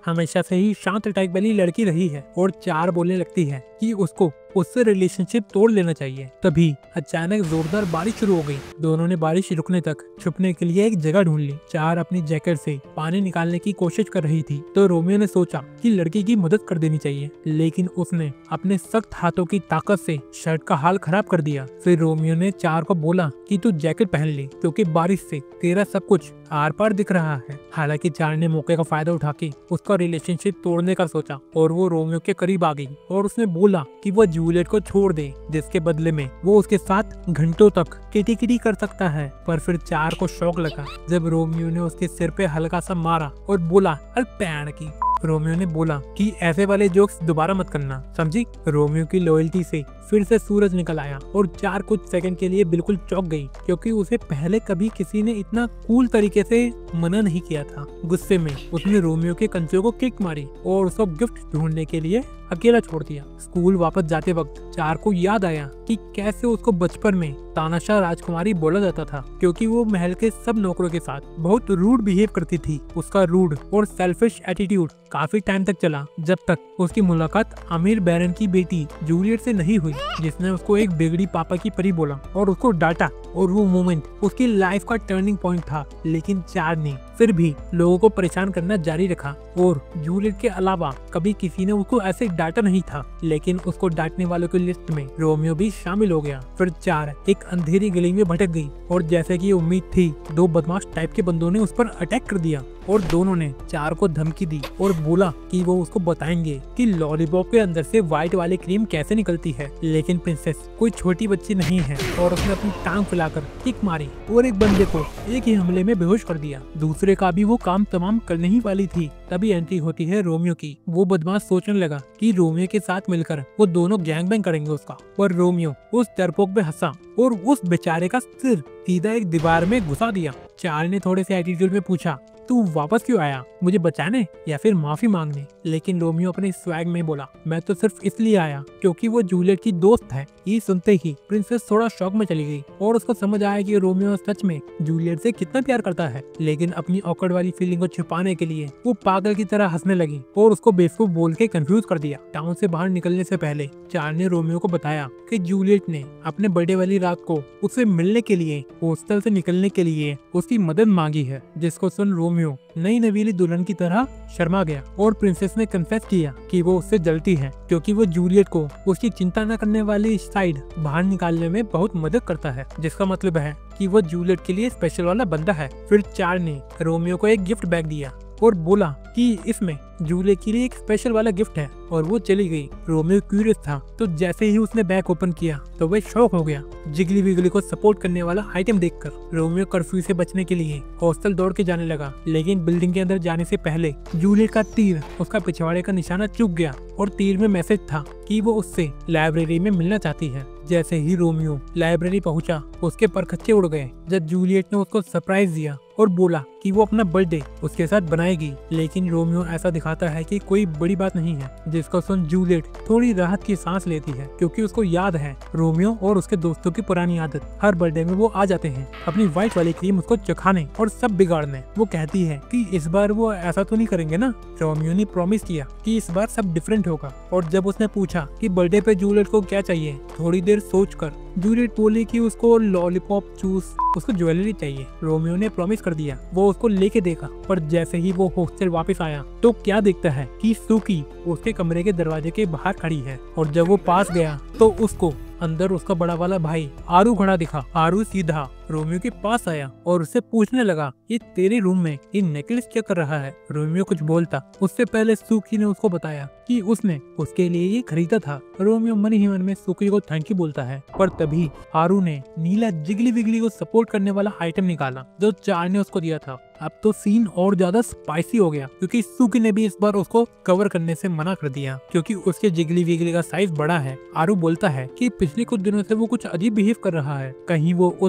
हमेशा से ही शांत टाइप वाली लड़की रही है और चार बोलने लगती है कि उसको उससे रिलेशनशिप तोड़ लेना चाहिए। तभी अचानक जोरदार बारिश शुरू हो गई। दोनों ने बारिश रुकने तक छुपने के लिए एक जगह ढूंढ ली। चार अपनी जैकेट से पानी निकालने की कोशिश कर रही थी तो रोमियो ने सोचा कि लड़की की मदद कर देनी चाहिए, लेकिन उसने अपने सख्त हाथों की ताकत से शर्ट का हाल खराब कर दिया। फिर रोमियो ने चार को बोला कि तू जैकेट पहन ले क्योंकि बारिश से तेरा सब कुछ आर पार दिख रहा है। हालांकि चार ने मौके का फायदा उठा के उसका रिलेशनशिप तोड़ने का सोचा और वो रोमियो के करीब आ गई और उसने बोला कि वो जूलियट को छोड़ दे, जिसके बदले में वो उसके साथ घंटों तक किटी किटी कर सकता है। पर फिर चार को शौक लगा जब रोमियो ने उसके सिर पे हल्का सा मारा और बोला अरे पैर की। रोमियो ने बोला कि ऐसे वाले जोक्स दोबारा मत करना, समझी। रोमियो की लॉयल्टी से फिर से सूरज निकल आया और चार कुछ सेकंड के लिए बिल्कुल चौंक गई क्योंकि उसे पहले कभी किसी ने इतना कूल तरीके से मना नहीं किया था। गुस्से में उसने रोमियो के कंधे को किक मारी और उसको गिफ्ट ढूंढने के लिए अकेला छोड़ दिया। स्कूल वापस जाते वक्त चार को याद आया कि कैसे उसको बचपन में तानाशाह राजकुमारी बोला जाता था क्योंकि वो महल के सब नौकरों के साथ बहुत रूड बिहेव करती थी। उसका रूड और सेल्फिश एटीट्यूड काफी टाइम तक चला जब तक उसकी मुलाकात अमीर बैरन की बेटी जूलियट से नहीं हुई, जिसने उसको एक बिगड़ी पापा की परी बोला और उसको डांटा और वो मोमेंट उसकी लाइफ का टर्निंग पॉइंट था। लेकिन चार ने फिर भी लोगों को परेशान करना जारी रखा और जूलियट के अलावा कभी किसी ने उसको ऐसे डांटा नहीं था। लेकिन उसको डांटने वालों की लिस्ट में रोमियो भी शामिल हो गया। फिर चार एक अंधेरी गली में भटक गई और जैसे कि उम्मीद थी दो बदमाश टाइप के बंदों ने उस पर अटैक कर दिया और दोनों ने चार को धमकी दी और बोला कि वो उसको बताएंगे कि लॉलीपॉप के अंदर से व्हाइट वाली क्रीम कैसे निकलती है। लेकिन प्रिंसेस कोई छोटी बच्ची नहीं है और उसने अपनी टांग फैलाकर किक मारी और एक बंदे को एक ही हमले में बेहोश कर दिया। दूसरे का भी वो काम तमाम करने ही वाली थी। तभी एंट्री होती है रोमियो की। वो बदमाश सोचने लगा कि रोमियो के साथ मिलकर वो दोनों गैंग बैंग करेंगे उसका, पर रोमियो उस डरपोक पे हंसा और उस बेचारे का सिर सीधा एक दीवार में घुसा दिया। चार ने थोड़े से एटीट्यूड में पूछा तू वापस क्यों आया, मुझे बचाने या फिर माफी मांगने? लेकिन रोमियो अपने स्वैग में बोला मैं तो सिर्फ इसलिए आया क्योंकि वो जूलियट की दोस्त है। ये सुनते ही प्रिंसेस थोड़ा शॉक में चली गई और उसको समझ आया कि रोमियो सच में जूलियट से कितना प्यार करता है। लेकिन अपनी ऑकवर्ड वाली फीलिंग को छुपाने के लिए वो पागल की तरह हंसने लगी और उसको बेवकूफ बोल के कंफ्यूज कर दिया। टाउन से बाहर निकलने से पहले चार ने रोमियो को बताया कि जूलियट ने अपने बर्थडे वाली रात को उससे मिलने के लिए हॉस्टल से निकलने के लिए उसकी मदद मांगी है, जिसको सुन रोमियो नई नवीली दुल्हन की तरह शर्मा गया और प्रिंसेस ने कन्फेस किया कि वो उससे जलती है क्योंकि वो जूलियट को उसकी चिंता न करने वाली साइड बाहर निकालने में बहुत मदद करता है, जिसका मतलब है कि वो जूलियट के लिए स्पेशल वाला बंदा है। फिर चार ने रोमियो को एक गिफ्ट बैग दिया और बोला कि इसमें जूलियट के लिए एक स्पेशल वाला गिफ्ट है और वो चली गई। रोमियो क्यूरियस था तो जैसे ही उसने बैग ओपन किया तो वह शॉक हो गया जिगली विगली को सपोर्ट करने वाला आइटम देखकर। रोमियो कर्फ्यू से बचने के लिए हॉस्टल दौड़ के जाने लगा, लेकिन बिल्डिंग के अंदर जाने से पहले जूलियट का तीर उसका पिछवाड़े का निशाना चूक गया और तीर में मैसेज था कि वो उससे लाइब्रेरी में मिलना चाहती है। जैसे ही रोमियो लाइब्रेरी पहुंचा उसके परखच्चे उड़ गए जब जूलियट ने उसको सरप्राइज दिया और बोला कि वो अपना बर्थडे उसके साथ बनाएगी। लेकिन रोमियो ऐसा दिखाता है कि कोई बड़ी बात नहीं है, जिसको सुन जूलियट थोड़ी राहत की सांस लेती है क्योंकि उसको याद है रोमियो और उसके दोस्तों की पुरानी आदत, हर बर्थडे में वो आ जाते हैं अपनी व्हाइट वाली क्रीम उसको चखाने और सब बिगाड़ने। वो कहती है कि इस बार वो ऐसा तो नहीं करेंगे ना। रोमियो ने प्रॉमिस किया कि इस बार सब डिफरेंट होगा और जब उसने पूछा कि बर्थडे पे जूलियट को क्या चाहिए, थोड़ी देर सोचकर जूलियट बोली कि उसको लॉलीपॉप जूस, उसको ज्वेलरी चाहिए। रोमियो ने प्रॉमिस कर दिया। वो उसको लेके देखा, पर जैसे ही वो हॉस्टल वापस आया तो क्या देखता है कि सूकी उसके कमरे के दरवाजे के बाहर खड़ी है और जब वो पास गया तो उसको अंदर उसका बड़ा वाला भाई आरू खड़ा दिखा। आरू सीधा रोमियो के पास आया और उससे पूछने लगा ये तेरे रूम में ये नेकलेस क्या कर रहा है। रोमियो कुछ बोलता उससे पहले सूकी ने उसको बताया कि उसने उसके लिए ये खरीदा था। रोमियो मन ही मन में सूकी को थैंक यू बोलता है, पर तभी आरू ने नीला जिगली विगली को सपोर्ट करने वाला आइटम निकाला जो चार ने उसको दिया था। अब तो सीन और ज्यादा स्पाइसी हो गया क्योंकि सूकी ने भी इस बार उसको कवर करने से मना कर दिया क्योंकि उसके जिगली विगली का साइज बड़ा है। आरू बोलता है कि पिछले कुछ दिनों से वो कुछ अजीब बिहेव कर रहा है, कहीं वो उस व्हाइट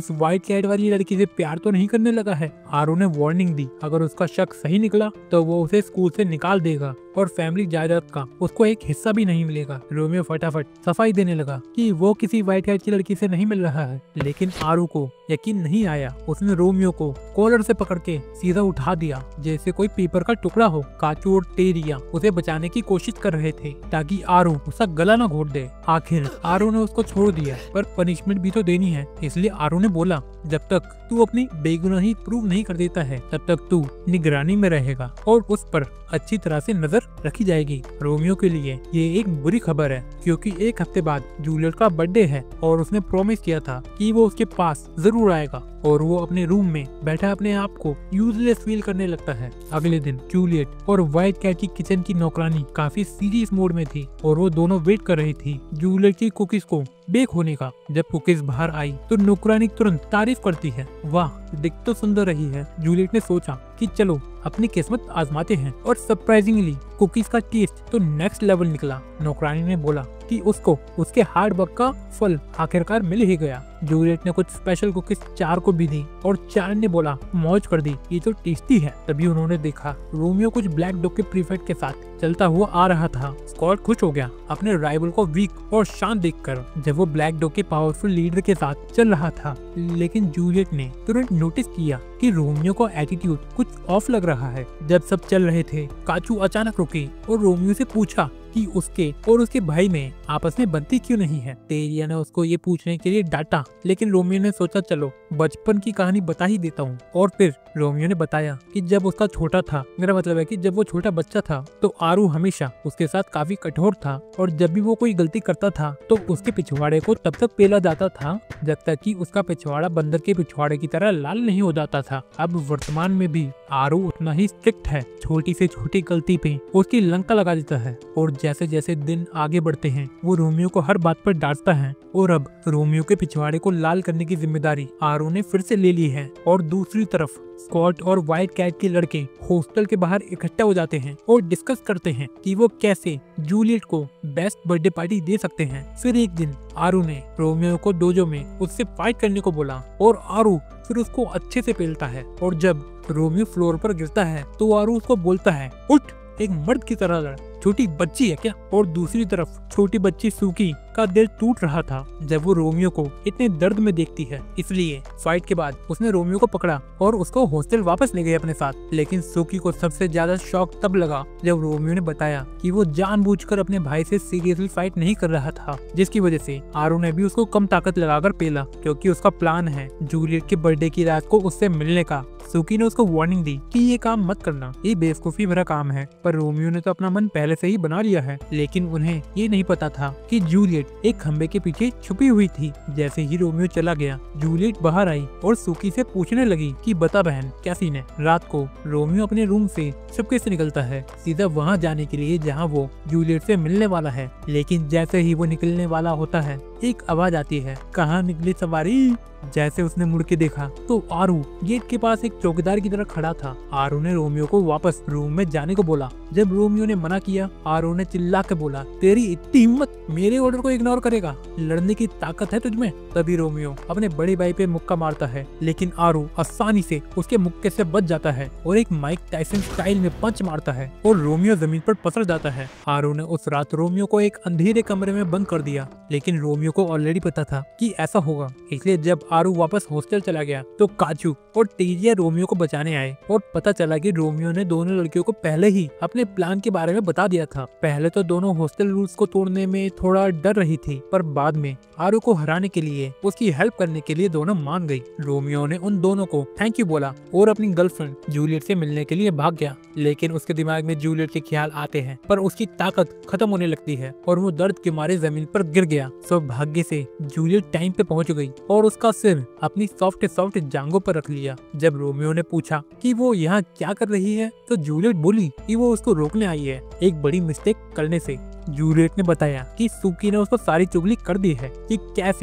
कैट वाली लड़की से प्यार तो नहीं करने लगा है। आरू ने वार्निंग दी, अगर उसका शक सही निकला तो वो उसे स्कूल से निकाल देगा और फैमिली जायदाद का उसको एक हिस्सा भी नहीं मिलेगा। रोमियो फटाफट सफाई देने लगा कि वो किसी व्हाइट कैट की लड़की से नहीं मिल रहा है, लेकिन आरू को यकीन नहीं आया। उसने रोमियो को कॉलर से पकड़ के सीधा उठा दिया जैसे कोई पेपर का टुकड़ा हो। काचू और टेरिया उसे बचाने की कोशिश कर रहे थे ताकि आरू उसका गला न घोट दे। आखिर आरू ने उसको छोड़ दिया, पर पनिशमेंट भी तो देनी है, इसलिए आरू ने बोला, जब तक तू अपनी बेगुनाही प्रूव नहीं कर देता है तब तक तू निगरानी में रहेगा और उस पर अच्छी तरह से नजर रखी जाएगी। रोमियो के लिए ये एक बुरी खबर है, क्योंकि एक हफ्ते बाद जूलियट का बर्थडे है और उसने प्रॉमिस किया था कि वो उसके पास जरूर आएगा, और वो अपने रूम में बैठा अपने आप को यूजलेस फील करने लगता है। अगले दिन जूलियट और व्हाइट कैट की किचन की नौकरानी काफी सीरियस मूड में थी और वो दोनों वेट कर रही थी जूलियट की कुकीज को बेक होने का। जब कुकीज बाहर आई तो नौकरानी तुरंत तारीफ करती है, वाह दिख तो सुंदर रही है। जूलियट ने सोचा कि चलो अपनी किस्मत आजमाते हैं, और सरप्राइजिंगली कुकीज का टेस्ट तो नेक्स्ट लेवल निकला। नौकरानी ने बोला कि उसको उसके हार्ड वर्क का फल आखिरकार मिल ही गया। जूलियट ने कुछ स्पेशल कुकीज चार को भी दी और चार ने बोला, मौज कर दी, ये तो टेस्टी है। तभी उन्होंने देखा रोमियो कुछ ब्लैक डॉग के प्रीफेक्ट के साथ चलता हुआ आ रहा था। स्कॉट खुश हो गया अपने राइवल को वीक और शांत देखकर, जब वो ब्लैक डॉग के पावरफुल लीडर के साथ चल रहा था। लेकिन जूलियट ने तुरंत नोटिस किया कि रोमियो का एटीट्यूड कुछ ऑफ लग रहा है। जब सब चल रहे थे, काचू अचानक रुकी और रोमियो से पूछा कि उसके और उसके भाई में आपस में बनती क्यों नहीं है। टेरिया ने उसको ये पूछने के लिए डांटा, लेकिन रोमियो ने सोचा चलो बचपन की कहानी बता ही देता हूँ। और फिर रोमियो ने बताया कि जब उसका छोटा था, मेरा मतलब है कि जब वो छोटा बच्चा था तो आरू हमेशा उसके साथ काफी कठोर था, और जब भी वो कोई गलती करता था तो उसके पिछवाड़े को तब तक पेला जाता था जब तक कि उसका पिछवाड़ा बंदर के पिछवाड़े की तरह लाल नहीं हो जाता था। अब वर्तमान में भी आरू उतना ही स्ट्रिक्ट है, छोटी से छोटी गलती पे उसकी लंका लगा देता है, और जैसे जैसे दिन आगे बढ़ते हैं वो रोमियो को हर बात पर डांटता है। और अब रोमियो के पिछवाड़े को लाल करने की जिम्मेदारी आरू ने फिर से ले ली है। और दूसरी तरफ स्कॉट और व्हाइट कैट के लड़के हॉस्टल के बाहर इकट्ठा हो जाते हैं और डिस्कस करते हैं कि वो कैसे जूलियट को बेस्ट बर्थडे पार्टी दे सकते हैं। फिर एक दिन आरू ने रोमियो को डोजो में उससे फाइट करने को बोला, और आरू फिर उसको अच्छे से पेलता है। और जब रोमियो फ्लोर पर गिरता है तो आरू उसको बोलता है, उठ, एक मर्द की तरह लड़, छोटी बच्ची है क्या। और दूसरी तरफ छोटी बच्ची सूकी का दिल टूट रहा था जब वो रोमियो को इतने दर्द में देखती है। इसलिए फाइट के बाद उसने रोमियो को पकड़ा और उसको हॉस्टल वापस ले गए अपने साथ। लेकिन सूकी को सबसे ज्यादा शॉक तब लगा जब रोमियो ने बताया कि वो जानबूझकर अपने भाई से सीरियसली फाइट नहीं कर रहा था, जिसकी वजह से आरू ने भी उसको कम ताकत लगाकर पेला, क्योंकि उसका प्लान है जूलियट के बर्थडे की रात को उससे मिलने का। सूकी ने उसको वार्निंग दी कि ये काम मत करना, ये बेवकूफी भरा काम है। पर रोमियो ने तो अपना मन पहले से ही बना लिया है। लेकिन उन्हें ये नहीं पता था कि जूलियट एक खंबे के पीछे छुपी हुई थी। जैसे ही रोमियो चला गया, जूलियट बाहर आई और सूकी से पूछने लगी कि बता बहन, क्या सीन है। रात को रोमियो अपने रूम से चुपके से निकलता है, सीधा वहाँ जाने के लिए जहाँ वो जूलियट से मिलने वाला है। लेकिन जैसे ही वो निकलने वाला होता है, एक आवाज आती है, कहाँ निकली सवारी। जैसे उसने मुड़ के देखा तो आरू गेट के पास एक चौकीदार की तरह खड़ा था। आरू ने रोमियो को वापस रूम में जाने को बोला। जब रोमियो ने मना किया, आरू ने चिल्ला के बोला, तेरी इतनी हिम्मत, मेरे ऑर्डर को इग्नोर करेगा, लड़ने की ताकत है तुझमें। तभी रोमियो अपने बड़े भाई पे मुक्का मारता है, लेकिन आरू आसानी से उसके मुक्के से बच जाता है और एक माइक टायसन स्टाइल में पंच मारता है और रोमियो जमीन पर पसर जाता है। आरू ने उस रात रोमियो को एक अंधेरे कमरे में बंद कर दिया, लेकिन रोमियो को ऑलरेडी पता था कि ऐसा होगा। इसलिए जब आरू वापस हॉस्टल चला गया तो काचू और टेरिया रोमियो को बचाने आए, और पता चला कि रोमियो ने दोनों लड़कियों को पहले ही अपने प्लान के बारे में बता दिया था। पहले तो दोनों हॉस्टल रूल्स को तोड़ने में थोड़ा डर रही थी, पर बाद में आरू को हराने के लिए, उसकी हेल्प करने के लिए दोनों मान गई। रोमियो ने उन दोनों को थैंक यू बोला और अपनी गर्लफ्रेंड जूलियट से मिलने के लिए भाग गया। लेकिन उसके दिमाग में जूलियट के ख्याल आते हैं, पर उसकी ताकत खत्म होने लगती है और वो दर्द के मारे जमीन पर गिर गया। सौभाग्य से जूलियट टाइम पे पहुंच गई और उसका सिर अपनी सॉफ्ट सॉफ्ट जांघों पर रख लिया। जब रोमियो ने पूछा कि वो यहाँ क्या कर रही है तो जूलियट बोली कि वो उसको रोकने आई है एक बड़ी मिस्टेक करने से। जूलियट ने बताया कि सूकी ने उसको सारी चुगली कर दी है कि कैसे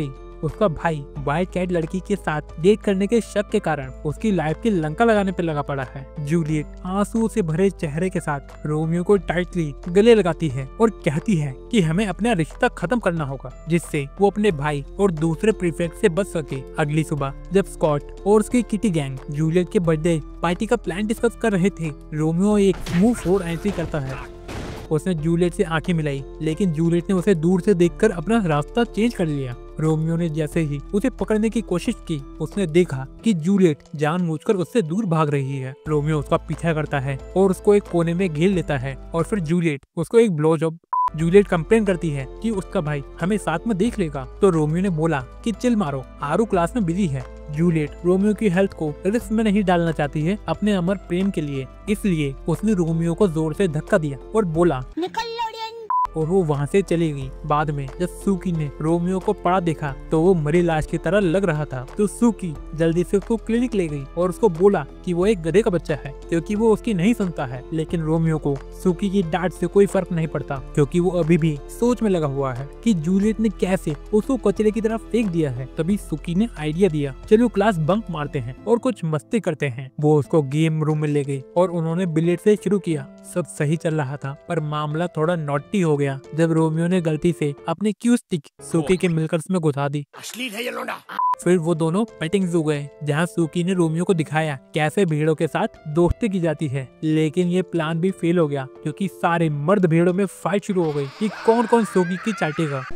उसका भाई व्हाइट कैट लड़की के साथ डेट करने के शक के कारण उसकी लाइफ की लंका लगाने पे लगा पड़ा है। जूलियट आंसू से भरे चेहरे के साथ रोमियो को टाइटली गले लगाती है और कहती है कि हमें अपना रिश्ता खत्म करना होगा, जिससे वो अपने भाई और दूसरे प्रीफेक्ट से बच सके। अगली सुबह जब स्कॉट और उसकी किटी गैंग जूलियट के बर्थडे पार्टी का प्लान डिस्कस कर रहे थे, रोमियो एक मुंह फोड़ एंट्री करता है। उसने जूलियट से आंखें मिलाई, लेकिन जूलियट ने उसे दूर से देखकर अपना रास्ता चेंज कर लिया। रोमियो ने जैसे ही उसे पकड़ने की कोशिश की, उसने देखा कि जूलियट जानबूझकर उससे दूर भाग रही है। रोमियो उसका पीछा करता है और उसको एक कोने में घेर लेता है और फिर जूलियट उसको एक ब्लो जॉब जूलियट कंप्लेन करती है कि उसका भाई हमें साथ में देख लेगा, तो रोमियो ने बोला कि चिल मारो, आरू क्लास में बिजी है। जूलियट रोमियो की हेल्थ को रिस्क में नहीं डालना चाहती है अपने अमर प्रेम के लिए, इसलिए उसने रोमियो को जोर से धक्का दिया और बोला निकल और वो वहाँ से चली गई। बाद में जब सूकी ने रोमियो को पड़ा देखा तो वो मरी लाश की तरह लग रहा था, तो सूकी जल्दी से उसको क्लिनिक ले गई और उसको बोला कि वो एक गधे का बच्चा है क्योंकि वो उसकी नहीं सुनता है। लेकिन रोमियो को सूकी की डांट से कोई फर्क नहीं पड़ता क्योंकि वो अभी भी सोच में लगा हुआ है कि जूलियट ने कैसे उसको कचरे की तरफ फेंक दिया है। तभी सूकी ने आइडिया दिया, चलो क्लास बंक मारते हैं और कुछ मस्ती करते हैं। वो उसको गेम रूम में ले गई और उन्होंने बिलियर्ड से शुरू किया। सब सही चल रहा था, पर मामला थोड़ा नॉटी हो गया जब रोमियो ने गलती से अपनी क्यू स्टिक सूकी के मिलकर्स में घुसा दी। फिर वो दोनों पेटिंग जू गए, जहाँ सूकी ने रोमियो को दिखाया कैसे भेड़ों के साथ दोस्ती की जाती है। लेकिन ये प्लान भी फेल हो गया क्योंकि सारे मर्द भेड़ों में फाइट शुरू हो गई कि कौन कौन सूकी की चाटेगा।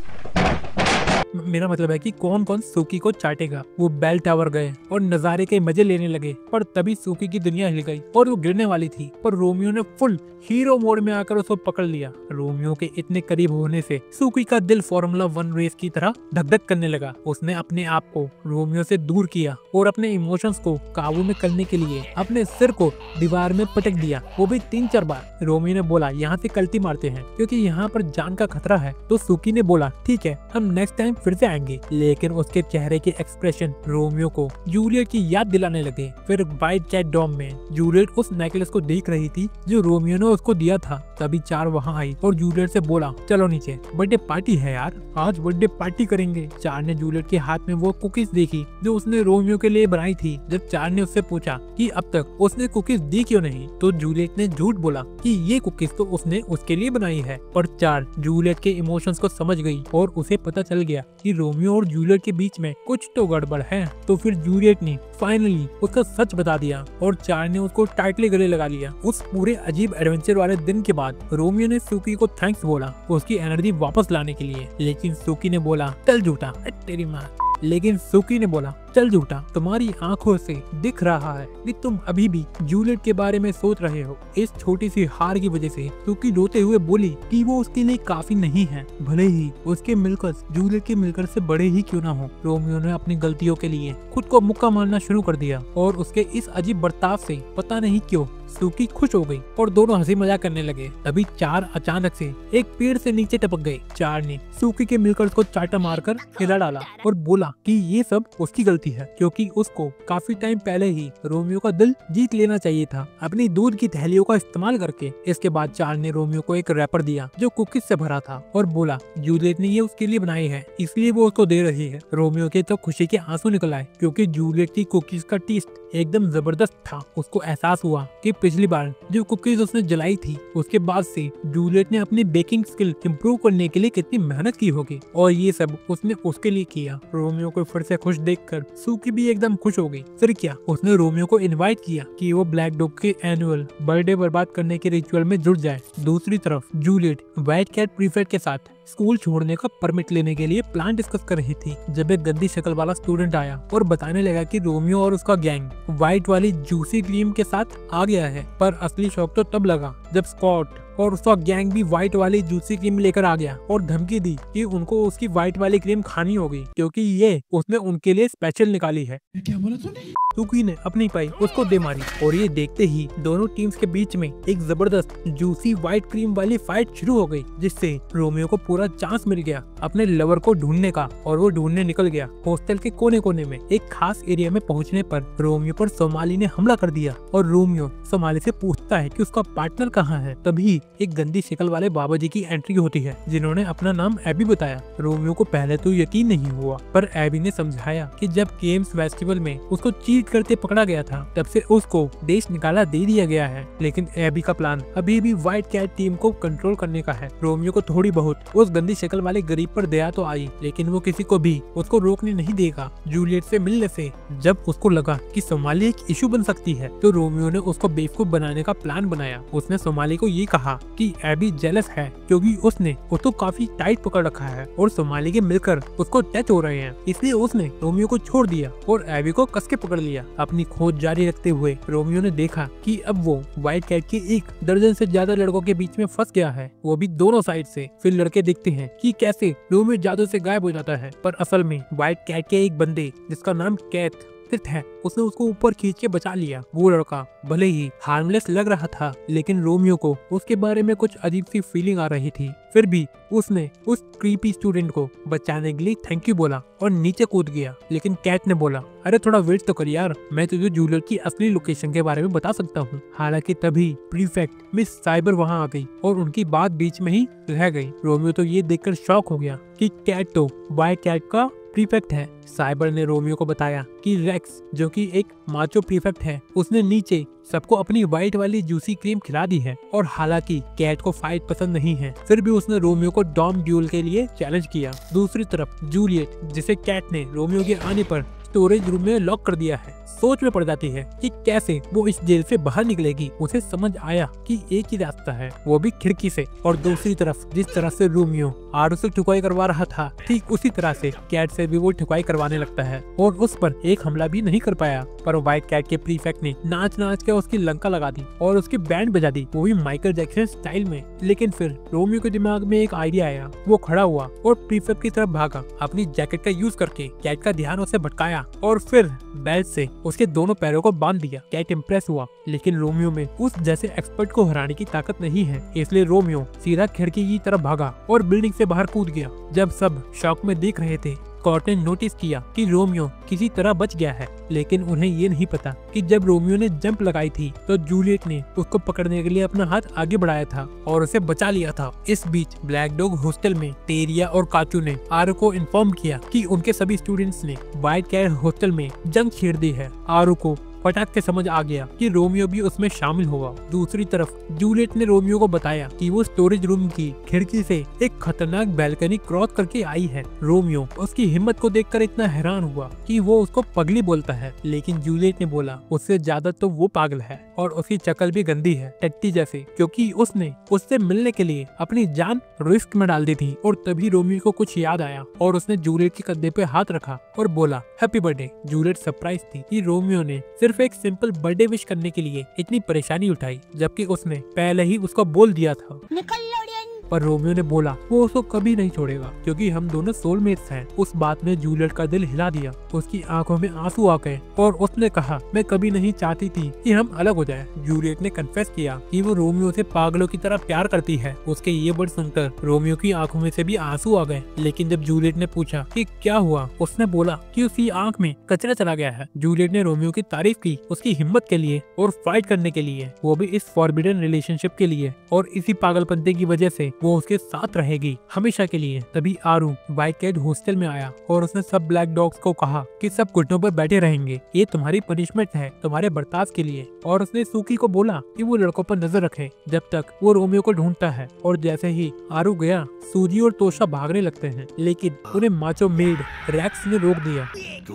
मेरा मतलब है कि कौन कौन सूकी को चाटेगा। वो बेल टावर गए और नजारे के मजे लेने लगे, पर तभी सूकी की दुनिया हिल गई और वो गिरने वाली थी, पर रोमियो ने फुल हीरो मोड में आकर उसको पकड़ लिया। रोमियो के इतने करीब होने से सूकी का दिल फॉर्मूला वन रेस की तरह धक धक करने लगा। उसने अपने आप को रोमियो से दूर किया और अपने इमोशंस को काबू में करने के लिए अपने सिर को दीवार में पटक दिया, वो भी तीन चार बार। रोमियो ने बोला यहाँ से कल्टी मारते हैं क्योंकि यहाँ पर जान का खतरा है, तो सूकी ने बोला ठीक है, हम नेक्स्ट टाइम फिर से आएंगे। लेकिन उसके चेहरे के एक्सप्रेशन रोमियो को जूलियट की याद दिलाने लगे। फिर व्हाइट कैट डॉम में जूलियट उस नेकलेस को देख रही थी जो रोमियो ने उसको दिया था। तभी चार वहाँ आई और जूलियट से बोला चलो नीचे, बर्थडे पार्टी है यार, आज बर्थडे पार्टी करेंगे। चार ने जूलियट के हाथ में वो कुकीज देखी जो उसने रोमियो के लिए बनाई थी। जब चार ने उससे पूछा कि अब तक उसने कुकीज दी क्यों नहीं, तो जूलियट ने झूठ बोला कि ये कुकीज तो उसने उसके लिए बनाई है। पर चार जूलियट के इमोशंस को समझ गई और उसे पता चल गया कि रोमियो और जूलियट के बीच में कुछ तो गड़बड़ है। तो फिर जूलियट ने फाइनली उसका सच बता दिया और चार ने उसको टाइटली गले लगा लिया। उस पूरे अजीब एडवेंचर वाले दिन के बाद रोमियो ने सूकी को थैंक्स बोला उसकी एनर्जी वापस लाने के लिए, लेकिन सूकी ने बोला चल झूठा तेरी माँ। लेकिन सूकी ने बोला चल झूठा, तुम्हारी आंखों से दिख रहा है कि तुम अभी भी जूलियट के बारे में सोच रहे हो। इस छोटी सी हार की वजह से सूकी रोते हुए बोली कि वो उसके लिए काफी नहीं है, भले ही उसके मिलकर जूलियट के मिलकर से बड़े ही क्यों ना हो। रोमियो ने अपनी गलतियों के लिए खुद को मुक्का मारना शुरू कर दिया और उसके इस अजीब बर्ताव से पता नहीं क्यों सूकी खुश हो गई और दोनों हंसी मजाक करने लगे। तभी चार अचानक से एक पेड़ से नीचे टपक गए। चार ने सूकी के मिलकर को चाटा मारकर हिला डाला और बोला कि ये सब उसकी गलती है क्योंकि उसको काफी टाइम पहले ही रोमियो का दिल जीत लेना चाहिए था अपनी दूध की थैलियों का इस्तेमाल करके। इसके बाद चार ने रोमियो को एक रैपर दिया जो कुकीज से भरा था और बोला जूलियट ने ये उसके लिए बनाई है इसलिए वो उसको दे रही है। रोमियो के तो खुशी के आंसू निकल आए क्योंकि जूलियट की कुकीज का टेस्ट एकदम जबरदस्त था। उसको एहसास हुआ कि पिछली बार जो कुकीज उसने जलाई थी उसके बाद से जूलियट ने अपनी बेकिंग स्किल इम्प्रूव करने के लिए कितनी मेहनत की होगी और ये सब उसने उसके लिए किया। रोमियो को फिर से खुश देखकर सूकी भी एकदम खुश हो गई। फिर क्या, उसने रोमियो को इनवाइट किया कि वो ब्लैक डॉग के एनुअल बर्थडे बर्बाद करने के रिचुअल में जुड़ जाए। दूसरी तरफ जूलियट व्हाइट कैट प्रीफेक्ट के साथ स्कूल छोड़ने का परमिट लेने के लिए प्लान डिस्कस कर रही थी जब एक गंदी शक्ल वाला स्टूडेंट आया और बताने लगा कि रोमियो और उसका गैंग व्हाइट वाली जूसी क्रीम के साथ आ गया है। पर असली शौक तो तब लगा जब स्कॉट और उसका गैंग भी व्हाइट वाली जूसी क्रीम लेकर आ गया और धमकी दी कि उनको उसकी व्हाइट वाली क्रीम खानी होगी क्योंकि ये उसने उनके लिए स्पेशल निकाली है। क्या बोला तूने? सूकी ने अपनी पाई उसको दे मारी और ये देखते ही दोनों टीम्स के बीच में एक जबरदस्त जूसी व्हाइट क्रीम वाली फाइट शुरू हो गई जिससे रोमियो को पूरा चांस मिल गया अपने लवर को ढूंढने का और वो ढूंढने निकल गया। हॉस्टल के कोने कोने में एक खास एरिया में पहुंचने पर रोमियो पर सोमाली ने हमला कर दिया और रोमियो सोमाली से पूछता है कि उसका पार्टनर कहाँ है। तभी एक गंदी शक्ल वाले बाबा जी की एंट्री होती है जिन्होंने अपना नाम एबी बताया। रोमियो को पहले तो यकीन नहीं हुआ, पर एबी ने समझाया कि जब गेम्स फेस्टिवल में उसको चीट करते पकड़ा गया था तब से उसको देश निकाला दे दिया गया है। लेकिन एबी का प्लान अभी भी व्हाइट कैट टीम को कंट्रोल करने का है। रोमियो को थोड़ी बहुत उस गंदी शक्ल वाले गरीब पर दया तो आई, लेकिन वो किसी को भी उसको रोकने नहीं देगा जूलियट से मिलने से। जब उसको लगा कि सोमाली एक इशू बन सकती है तो रोमियो ने उसको बेवकूफ बनाने का प्लान बनाया। उसने सोमाली को ये कहा कि एबी जेलस है क्योंकि उसने उसको काफी टाइट पकड़ रखा है और सोमाली के मिलकर उसको टच हो रहे हैं, इसलिए उसने रोमियो को छोड़ दिया और एबी को कस के पकड़ लिया। अपनी खोज जारी रखते हुए रोमियो ने देखा कि अब वो व्हाइट कैट के एक दर्जन से ज्यादा लड़कों के बीच में फंस गया है, वो भी दोनों साइड से। फिर लड़के देखते हैं कि कैसे रोमियो जादू से गायब हो जाता है, पर असल में व्हाइट कैट के एक बंदे जिसका नाम कैथ है उसने उसको ऊपर खींच के बचा लिया। वो लड़का भले ही हार्मलेस लग रहा था, लेकिन रोमियो को उसके बारे में कुछ अजीब सी फीलिंग आ रही थी। फिर भी उसने उस क्रीपी स्टूडेंट को बचाने के लिए थैंक यू बोला और नीचे कूद गया। लेकिन कैट ने बोला, अरे थोड़ा वेट तो कर यार, मैं तुझे जूलियट की असली लोकेशन के बारे में बता सकता हूँ। हालांकि तभी प्रीफेक्ट मिस साइबर वहाँ आ गई और उनकी बात बीच में ही रह गई। रोमियो तो ये देखकर शॉक हो गया कि कैट तो व्हाइट कैट का प्रीफेक्ट है। साइबर ने रोमियो को बताया कि रेक्स जो कि एक माचो प्रीफेक्ट है, उसने नीचे सबको अपनी व्हाइट वाली जूसी क्रीम खिला दी है। और हालांकि कैट को फाइट पसंद नहीं है, फिर भी उसने रोमियो को डॉम ड्यूल के लिए चैलेंज किया। दूसरी तरफ जूलियट, जिसे कैट ने रोमियो के आने पर स्टोरेज रूम में लॉक कर दिया है, सोच में पड़ जाती है कि कैसे वो इस जेल से बाहर निकलेगी। उसे समझ आया कि एक ही रास्ता है, वो भी खिड़की से। और दूसरी तरफ जिस तरह से रोमियो आरू से ठुकाई करवा रहा था, ठीक उसी तरह से कैट से भी वो ठुकाई करवाने लगता है और उस पर एक हमला भी नहीं कर पाया। पर व्हाइट कैट के प्रीफेक्ट ने नाच नाच के उसकी लंका लगा दी और उसकी बैंड बजा दी, वो भी माइकल जैक्सन स्टाइल में। लेकिन फिर रोमियो के दिमाग में एक आइडिया आया। वो खड़ा हुआ और प्रीफेक्ट की तरफ भागा, अपनी जैकेट का यूज करके कैट का ध्यान उसे भटकाया और फिर बेल्ट से उसके दोनों पैरों को बांध दिया। कैट इम्प्रेस हुआ, लेकिन रोमियो में उस जैसे एक्सपर्ट को हराने की ताकत नहीं है, इसलिए रोमियो सीधा खिड़की की तरफ भागा और बिल्डिंग से बाहर कूद गया। जब सब शॉक में देख रहे थे, कोर्ट ने नोटिस किया कि रोमियो किसी तरह बच गया है, लेकिन उन्हें ये नहीं पता कि जब रोमियो ने जंप लगाई थी तो जूलियट ने उसको पकड़ने के लिए अपना हाथ आगे बढ़ाया था और उसे बचा लिया था। इस बीच ब्लैक डॉग हॉस्टल में टेरिया और काचू ने आरू को इन्फॉर्म किया कि उनके सभी स्टूडेंट्स ने व्हाइट कैट हॉस्टल में जंग छेड़ दी है। आरू को फटाक से समझ आ गया कि रोमियो भी उसमें शामिल होगा। दूसरी तरफ जूलियट ने रोमियो को बताया कि वो स्टोरेज रूम की खिड़की से एक खतरनाक बैल्कनी क्रॉस करके आई है। रोमियो उसकी हिम्मत को देखकर इतना हैरान हुआ कि वो उसको पगली बोलता है, लेकिन जूलियट ने बोला उससे ज्यादा तो वो पागल है और उसकी शक्ल भी गंदी है, टट्टी जैसे, क्योंकि उसने उससे मिलने के लिए अपनी जान रिस्क में डाल दी थी। और तभी रोमियो को कुछ याद आया और उसने जूलियट के कंधे पे हाथ रखा और बोला हैप्पी बर्थडे। जूलियट सरप्राइज थी कि रोमियो ने सिर्फ एक सिंपल बर्थडे विश करने के लिए इतनी परेशानी उठाई, जबकि उसने पहले ही उसको बोल दिया था। पर रोमियो ने बोला वो उसको कभी नहीं छोड़ेगा क्योंकि हम दोनों सोलमेट्स हैं। उस बात ने जूलियट का दिल हिला दिया, उसकी आंखों में आंसू आ गए और उसने कहा मैं कभी नहीं चाहती थी कि हम अलग हो जाएं। जूलियट ने कन्फेस किया कि वो रोमियो से पागलों की तरह प्यार करती है। उसके ये वर्ड सुनकर रोमियो की आंखों में से भी आंसू आ गए, लेकिन जब जूलियट ने पूछा कि क्या हुआ, उसने बोला कि उसकी आंख में कचरा चला गया है। जूलियट ने रोमियो की तारीफ की उसकी हिम्मत के लिए और फाइट करने के लिए, वो भी इस फॉरबिडन रिलेशनशिप के लिए, और इसी पागलपंते की वजह से वो उसके साथ रहेगी हमेशा के लिए। तभी आरू व्हाइट कैट हॉस्टल में आया और उसने सब ब्लैक डॉग्स को कहा कि सब घुटनों पर बैठे रहेंगे, ये तुम्हारी पनिशमेंट है तुम्हारे बर्ताव के लिए। और उसने सूकी को बोला कि वो लड़कों पर नजर रखे जब तक वो रोमियो को ढूंढता है। और जैसे ही आरू गया, सूजी और तोशा भागने लगते हैं, लेकिन उन्हें माचो मेड रैक्स ने रोक दिया।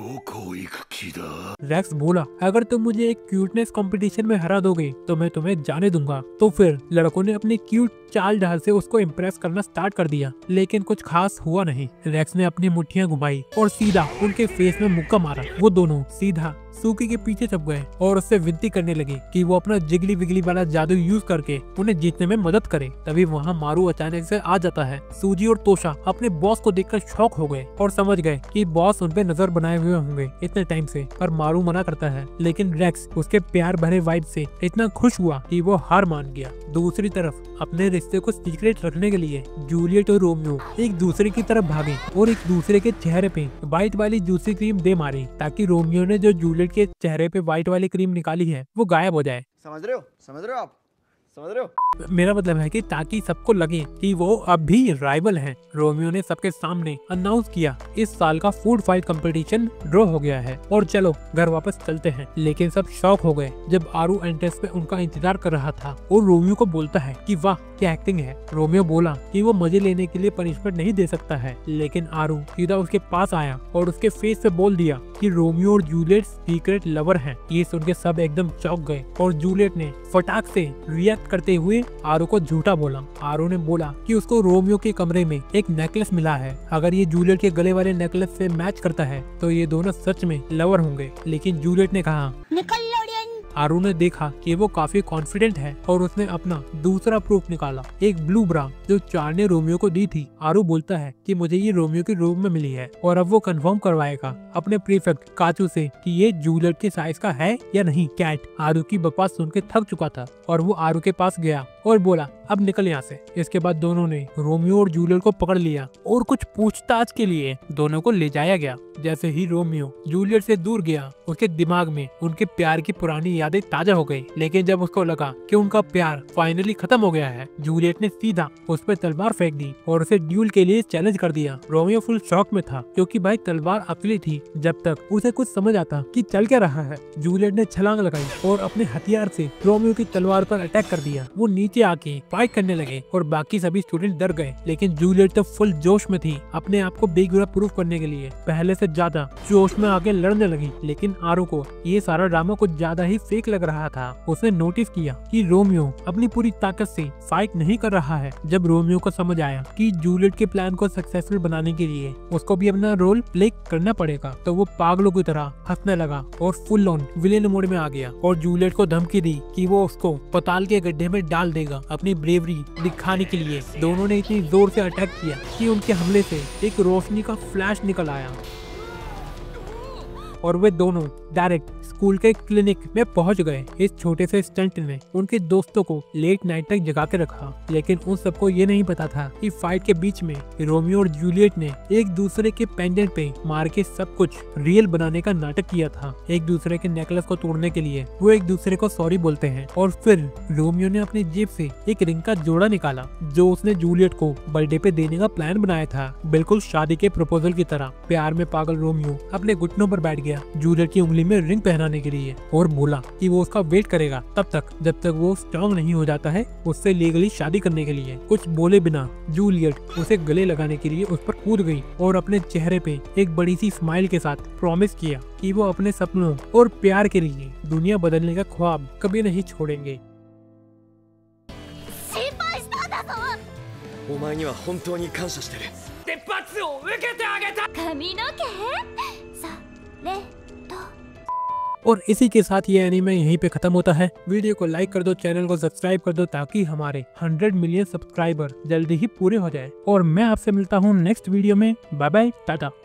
रैक्स बोला अगर तुम मुझे एक क्यूटनेस कंपटीशन में हरा दोगे तो मैं तुम्हें जाने दूंगा। तो फिर लड़कों ने अपनी क्यूट चाल ढाल से उसको इम्प्रेस करना स्टार्ट कर दिया, लेकिन कुछ खास हुआ नहीं। रैक्स ने अपनी मुट्ठियां घुमाई और सीधा उनके फेस में मुक्का मारा। वो दोनों सीधा सूकी के पीछे छप गए और उससे विनती करने लगे कि वो अपना जिगली विगली वाला जादू यूज करके उन्हें जीतने में मदद करे। तभी वहाँ मारू अचानक से आ जाता है। सूजी और तोशा अपने बॉस को देखकर शॉक हो गए और समझ गए कि बॉस उन पे नजर बनाए हुए होंगे इतने टाइम से। पर मारू मना करता है, लेकिन रैक्स उसके प्यार भरे वाइब से इतना खुश हुआ कि वो हार मान गया। दूसरी तरफ अपने रिश्ते को सीक्रेट रखने के लिए जूलियट और रोमियो एक दूसरे की तरफ भागे और एक दूसरे के चेहरे पे व्हाइट वाली जूसी क्रीम दे मारी, ताकि रोमियो ने जो जूलियट के चेहरे पे व्हाइट वाली क्रीम निकाली है वो गायब हो जाए। समझ रहे हो समझ रहे हो आप समझ रहे हो? मेरा मतलब है कि ताकि सबको लगे कि वो अब भी राइवल हैं। रोमियो ने सबके सामने अनाउंस किया इस साल का फूड फाइट कंपटीशन ड्रॉ हो गया है और चलो घर वापस चलते हैं। लेकिन सब शॉक हो गए जब आरू एंट्रेंस पे उनका इंतजार कर रहा था और रोमियो को बोलता है कि वाह क्या एक्टिंग है। रोमियो बोला कि वो मजे लेने के लिए पनिशमेंट नहीं दे सकता है, लेकिन आरू सीधा उसके पास आया और उसके फेस पे बोल दिया कि रोमियो और जूलियट सीक्रेट लवर हैं। ये सुन के सब एकदम चौंक गए और जूलियट ने फटाक से रिएक्ट करते हुए आरू को झूठा बोला। आरू ने बोला कि उसको रोमियो के कमरे में एक नेकलेस मिला है, अगर ये जूलियट के गले वाले नेकलेस से मैच करता है तो ये दोनों सच में लवर होंगे। लेकिन जूलियट ने कहा आरू ने देखा कि वो काफी कॉन्फिडेंट है और उसने अपना दूसरा प्रूफ निकाला, एक ब्लू ब्रा जो चार ने रोमियो को दी थी। आरू बोलता है कि मुझे ये रोमियो के रूम में मिली है और अब वो कंफर्म करवाएगा अपने प्रीफेक्ट काचू से कि ये जूलियट के साइज का है या नहीं। कैट आरू की बकवास सुन के थक चुका था और वो आरू के पास गया और बोला अब निकल यहाँ से। इसके बाद दोनों ने रोमियो और जूलियट को पकड़ लिया और कुछ पूछताछ के लिए दोनों को ले जाया गया। जैसे ही रोमियो जूलियट से दूर गया उसके दिमाग में उनके प्यार की पुरानी यादें ताजा हो गई। लेकिन जब उसको लगा कि उनका प्यार फाइनली खत्म हो गया है, जूलियट ने सीधा उस पर तलवार फेंक दी और उसे ड्यूल के लिए चैलेंज कर दिया। रोमियो फुल शॉक में था क्योंकि भाई तलवार असली थी जब तक उसे कुछ समझ आता कि चल क्या रहा है। जूलियट ने छलांग लगाई और अपने हथियार से रोमियो की तलवार पर अटैक कर दिया। वो नीचे आके फाइट करने लगे और बाकी सभी स्टूडेंट डर गए। लेकिन जूलियट तो फुल जोश में थी अपने आप को बेगुनाह प्रूफ करने के लिए, पहले से ज्यादा जोश में आगे लड़ने लगी। लेकिन आरू को ये सारा ड्रामा कुछ ज्यादा ही फेक लग रहा था। उसने नोटिस किया कि रोमियो अपनी पूरी ताकत से फाइट नहीं कर रहा है। जब रोमियो को समझ आया कि जूलियट के प्लान को सक्सेसफुल बनाने के लिए उसको भी अपना रोल प्ले करना पड़ेगा, तो वो पागलों की तरह हंसने लगा और फुल ऑन विलेन मोड में आ गया और जूलियट को धमकी दी कि वो उसको पताल के गड्ढे में डाल देगा अपनी ब्रेवरी दिखाने के लिए। दोनों ने इतनी जोर से अटैक किया कि उनके हमले से एक रोशनी का फ्लैश निकल आया और वे दोनों डायरेक्ट स्कूल के क्लिनिक में पहुंच गए। इस छोटे से स्टंट ने उनके दोस्तों को लेट नाइट तक जगा के रखा। लेकिन उन सबको ये नहीं पता था कि फाइट के बीच में रोमियो और जूलियट ने एक दूसरे के पेंडेंट पे मार के सब कुछ रियल बनाने का नाटक किया था। एक दूसरे के नेकलेस को तोड़ने के लिए वो एक दूसरे को सॉरी बोलते हैं और फिर रोमियो ने अपनी जेब से एक रिंग का जोड़ा निकाला जो उसने जूलियट को बर्थडे पे देने का प्लान बनाया था, बिल्कुल शादी के प्रपोजल की तरह। प्यार में पागल रोमियो अपने घुटनों पर बैठ गया जूलियट की उंगली में रिंग पहनाने के लिए और बोला कि वो उसका वेट करेगा तब तक जब तक वो स्ट्रॉन्ग नहीं हो जाता है उससे लीगली शादी करने के लिए। कुछ बोले बिना जूलियट उसे गले लगाने के लिए उस पर कूद गई और अपने चेहरे पे एक बड़ी सी स्माइल के साथ प्रॉमिस किया कि वो अपने सपनों और प्यार के लिए दुनिया बदलने का ख्वाब कभी नहीं छोड़ेंगे। 心配したんだぞ。 お前には本当に感謝してる。 で罰を受けてあげた。 髪の毛それと और इसी के साथ ये एनीमे यहीं पे खत्म होता है। वीडियो को लाइक कर दो, चैनल को सब्सक्राइब कर दो ताकि हमारे हंड्रेड मिलियन सब्सक्राइबर जल्दी ही पूरे हो जाए। और मैं आपसे मिलता हूँ नेक्स्ट वीडियो में। Bye bye, Tata.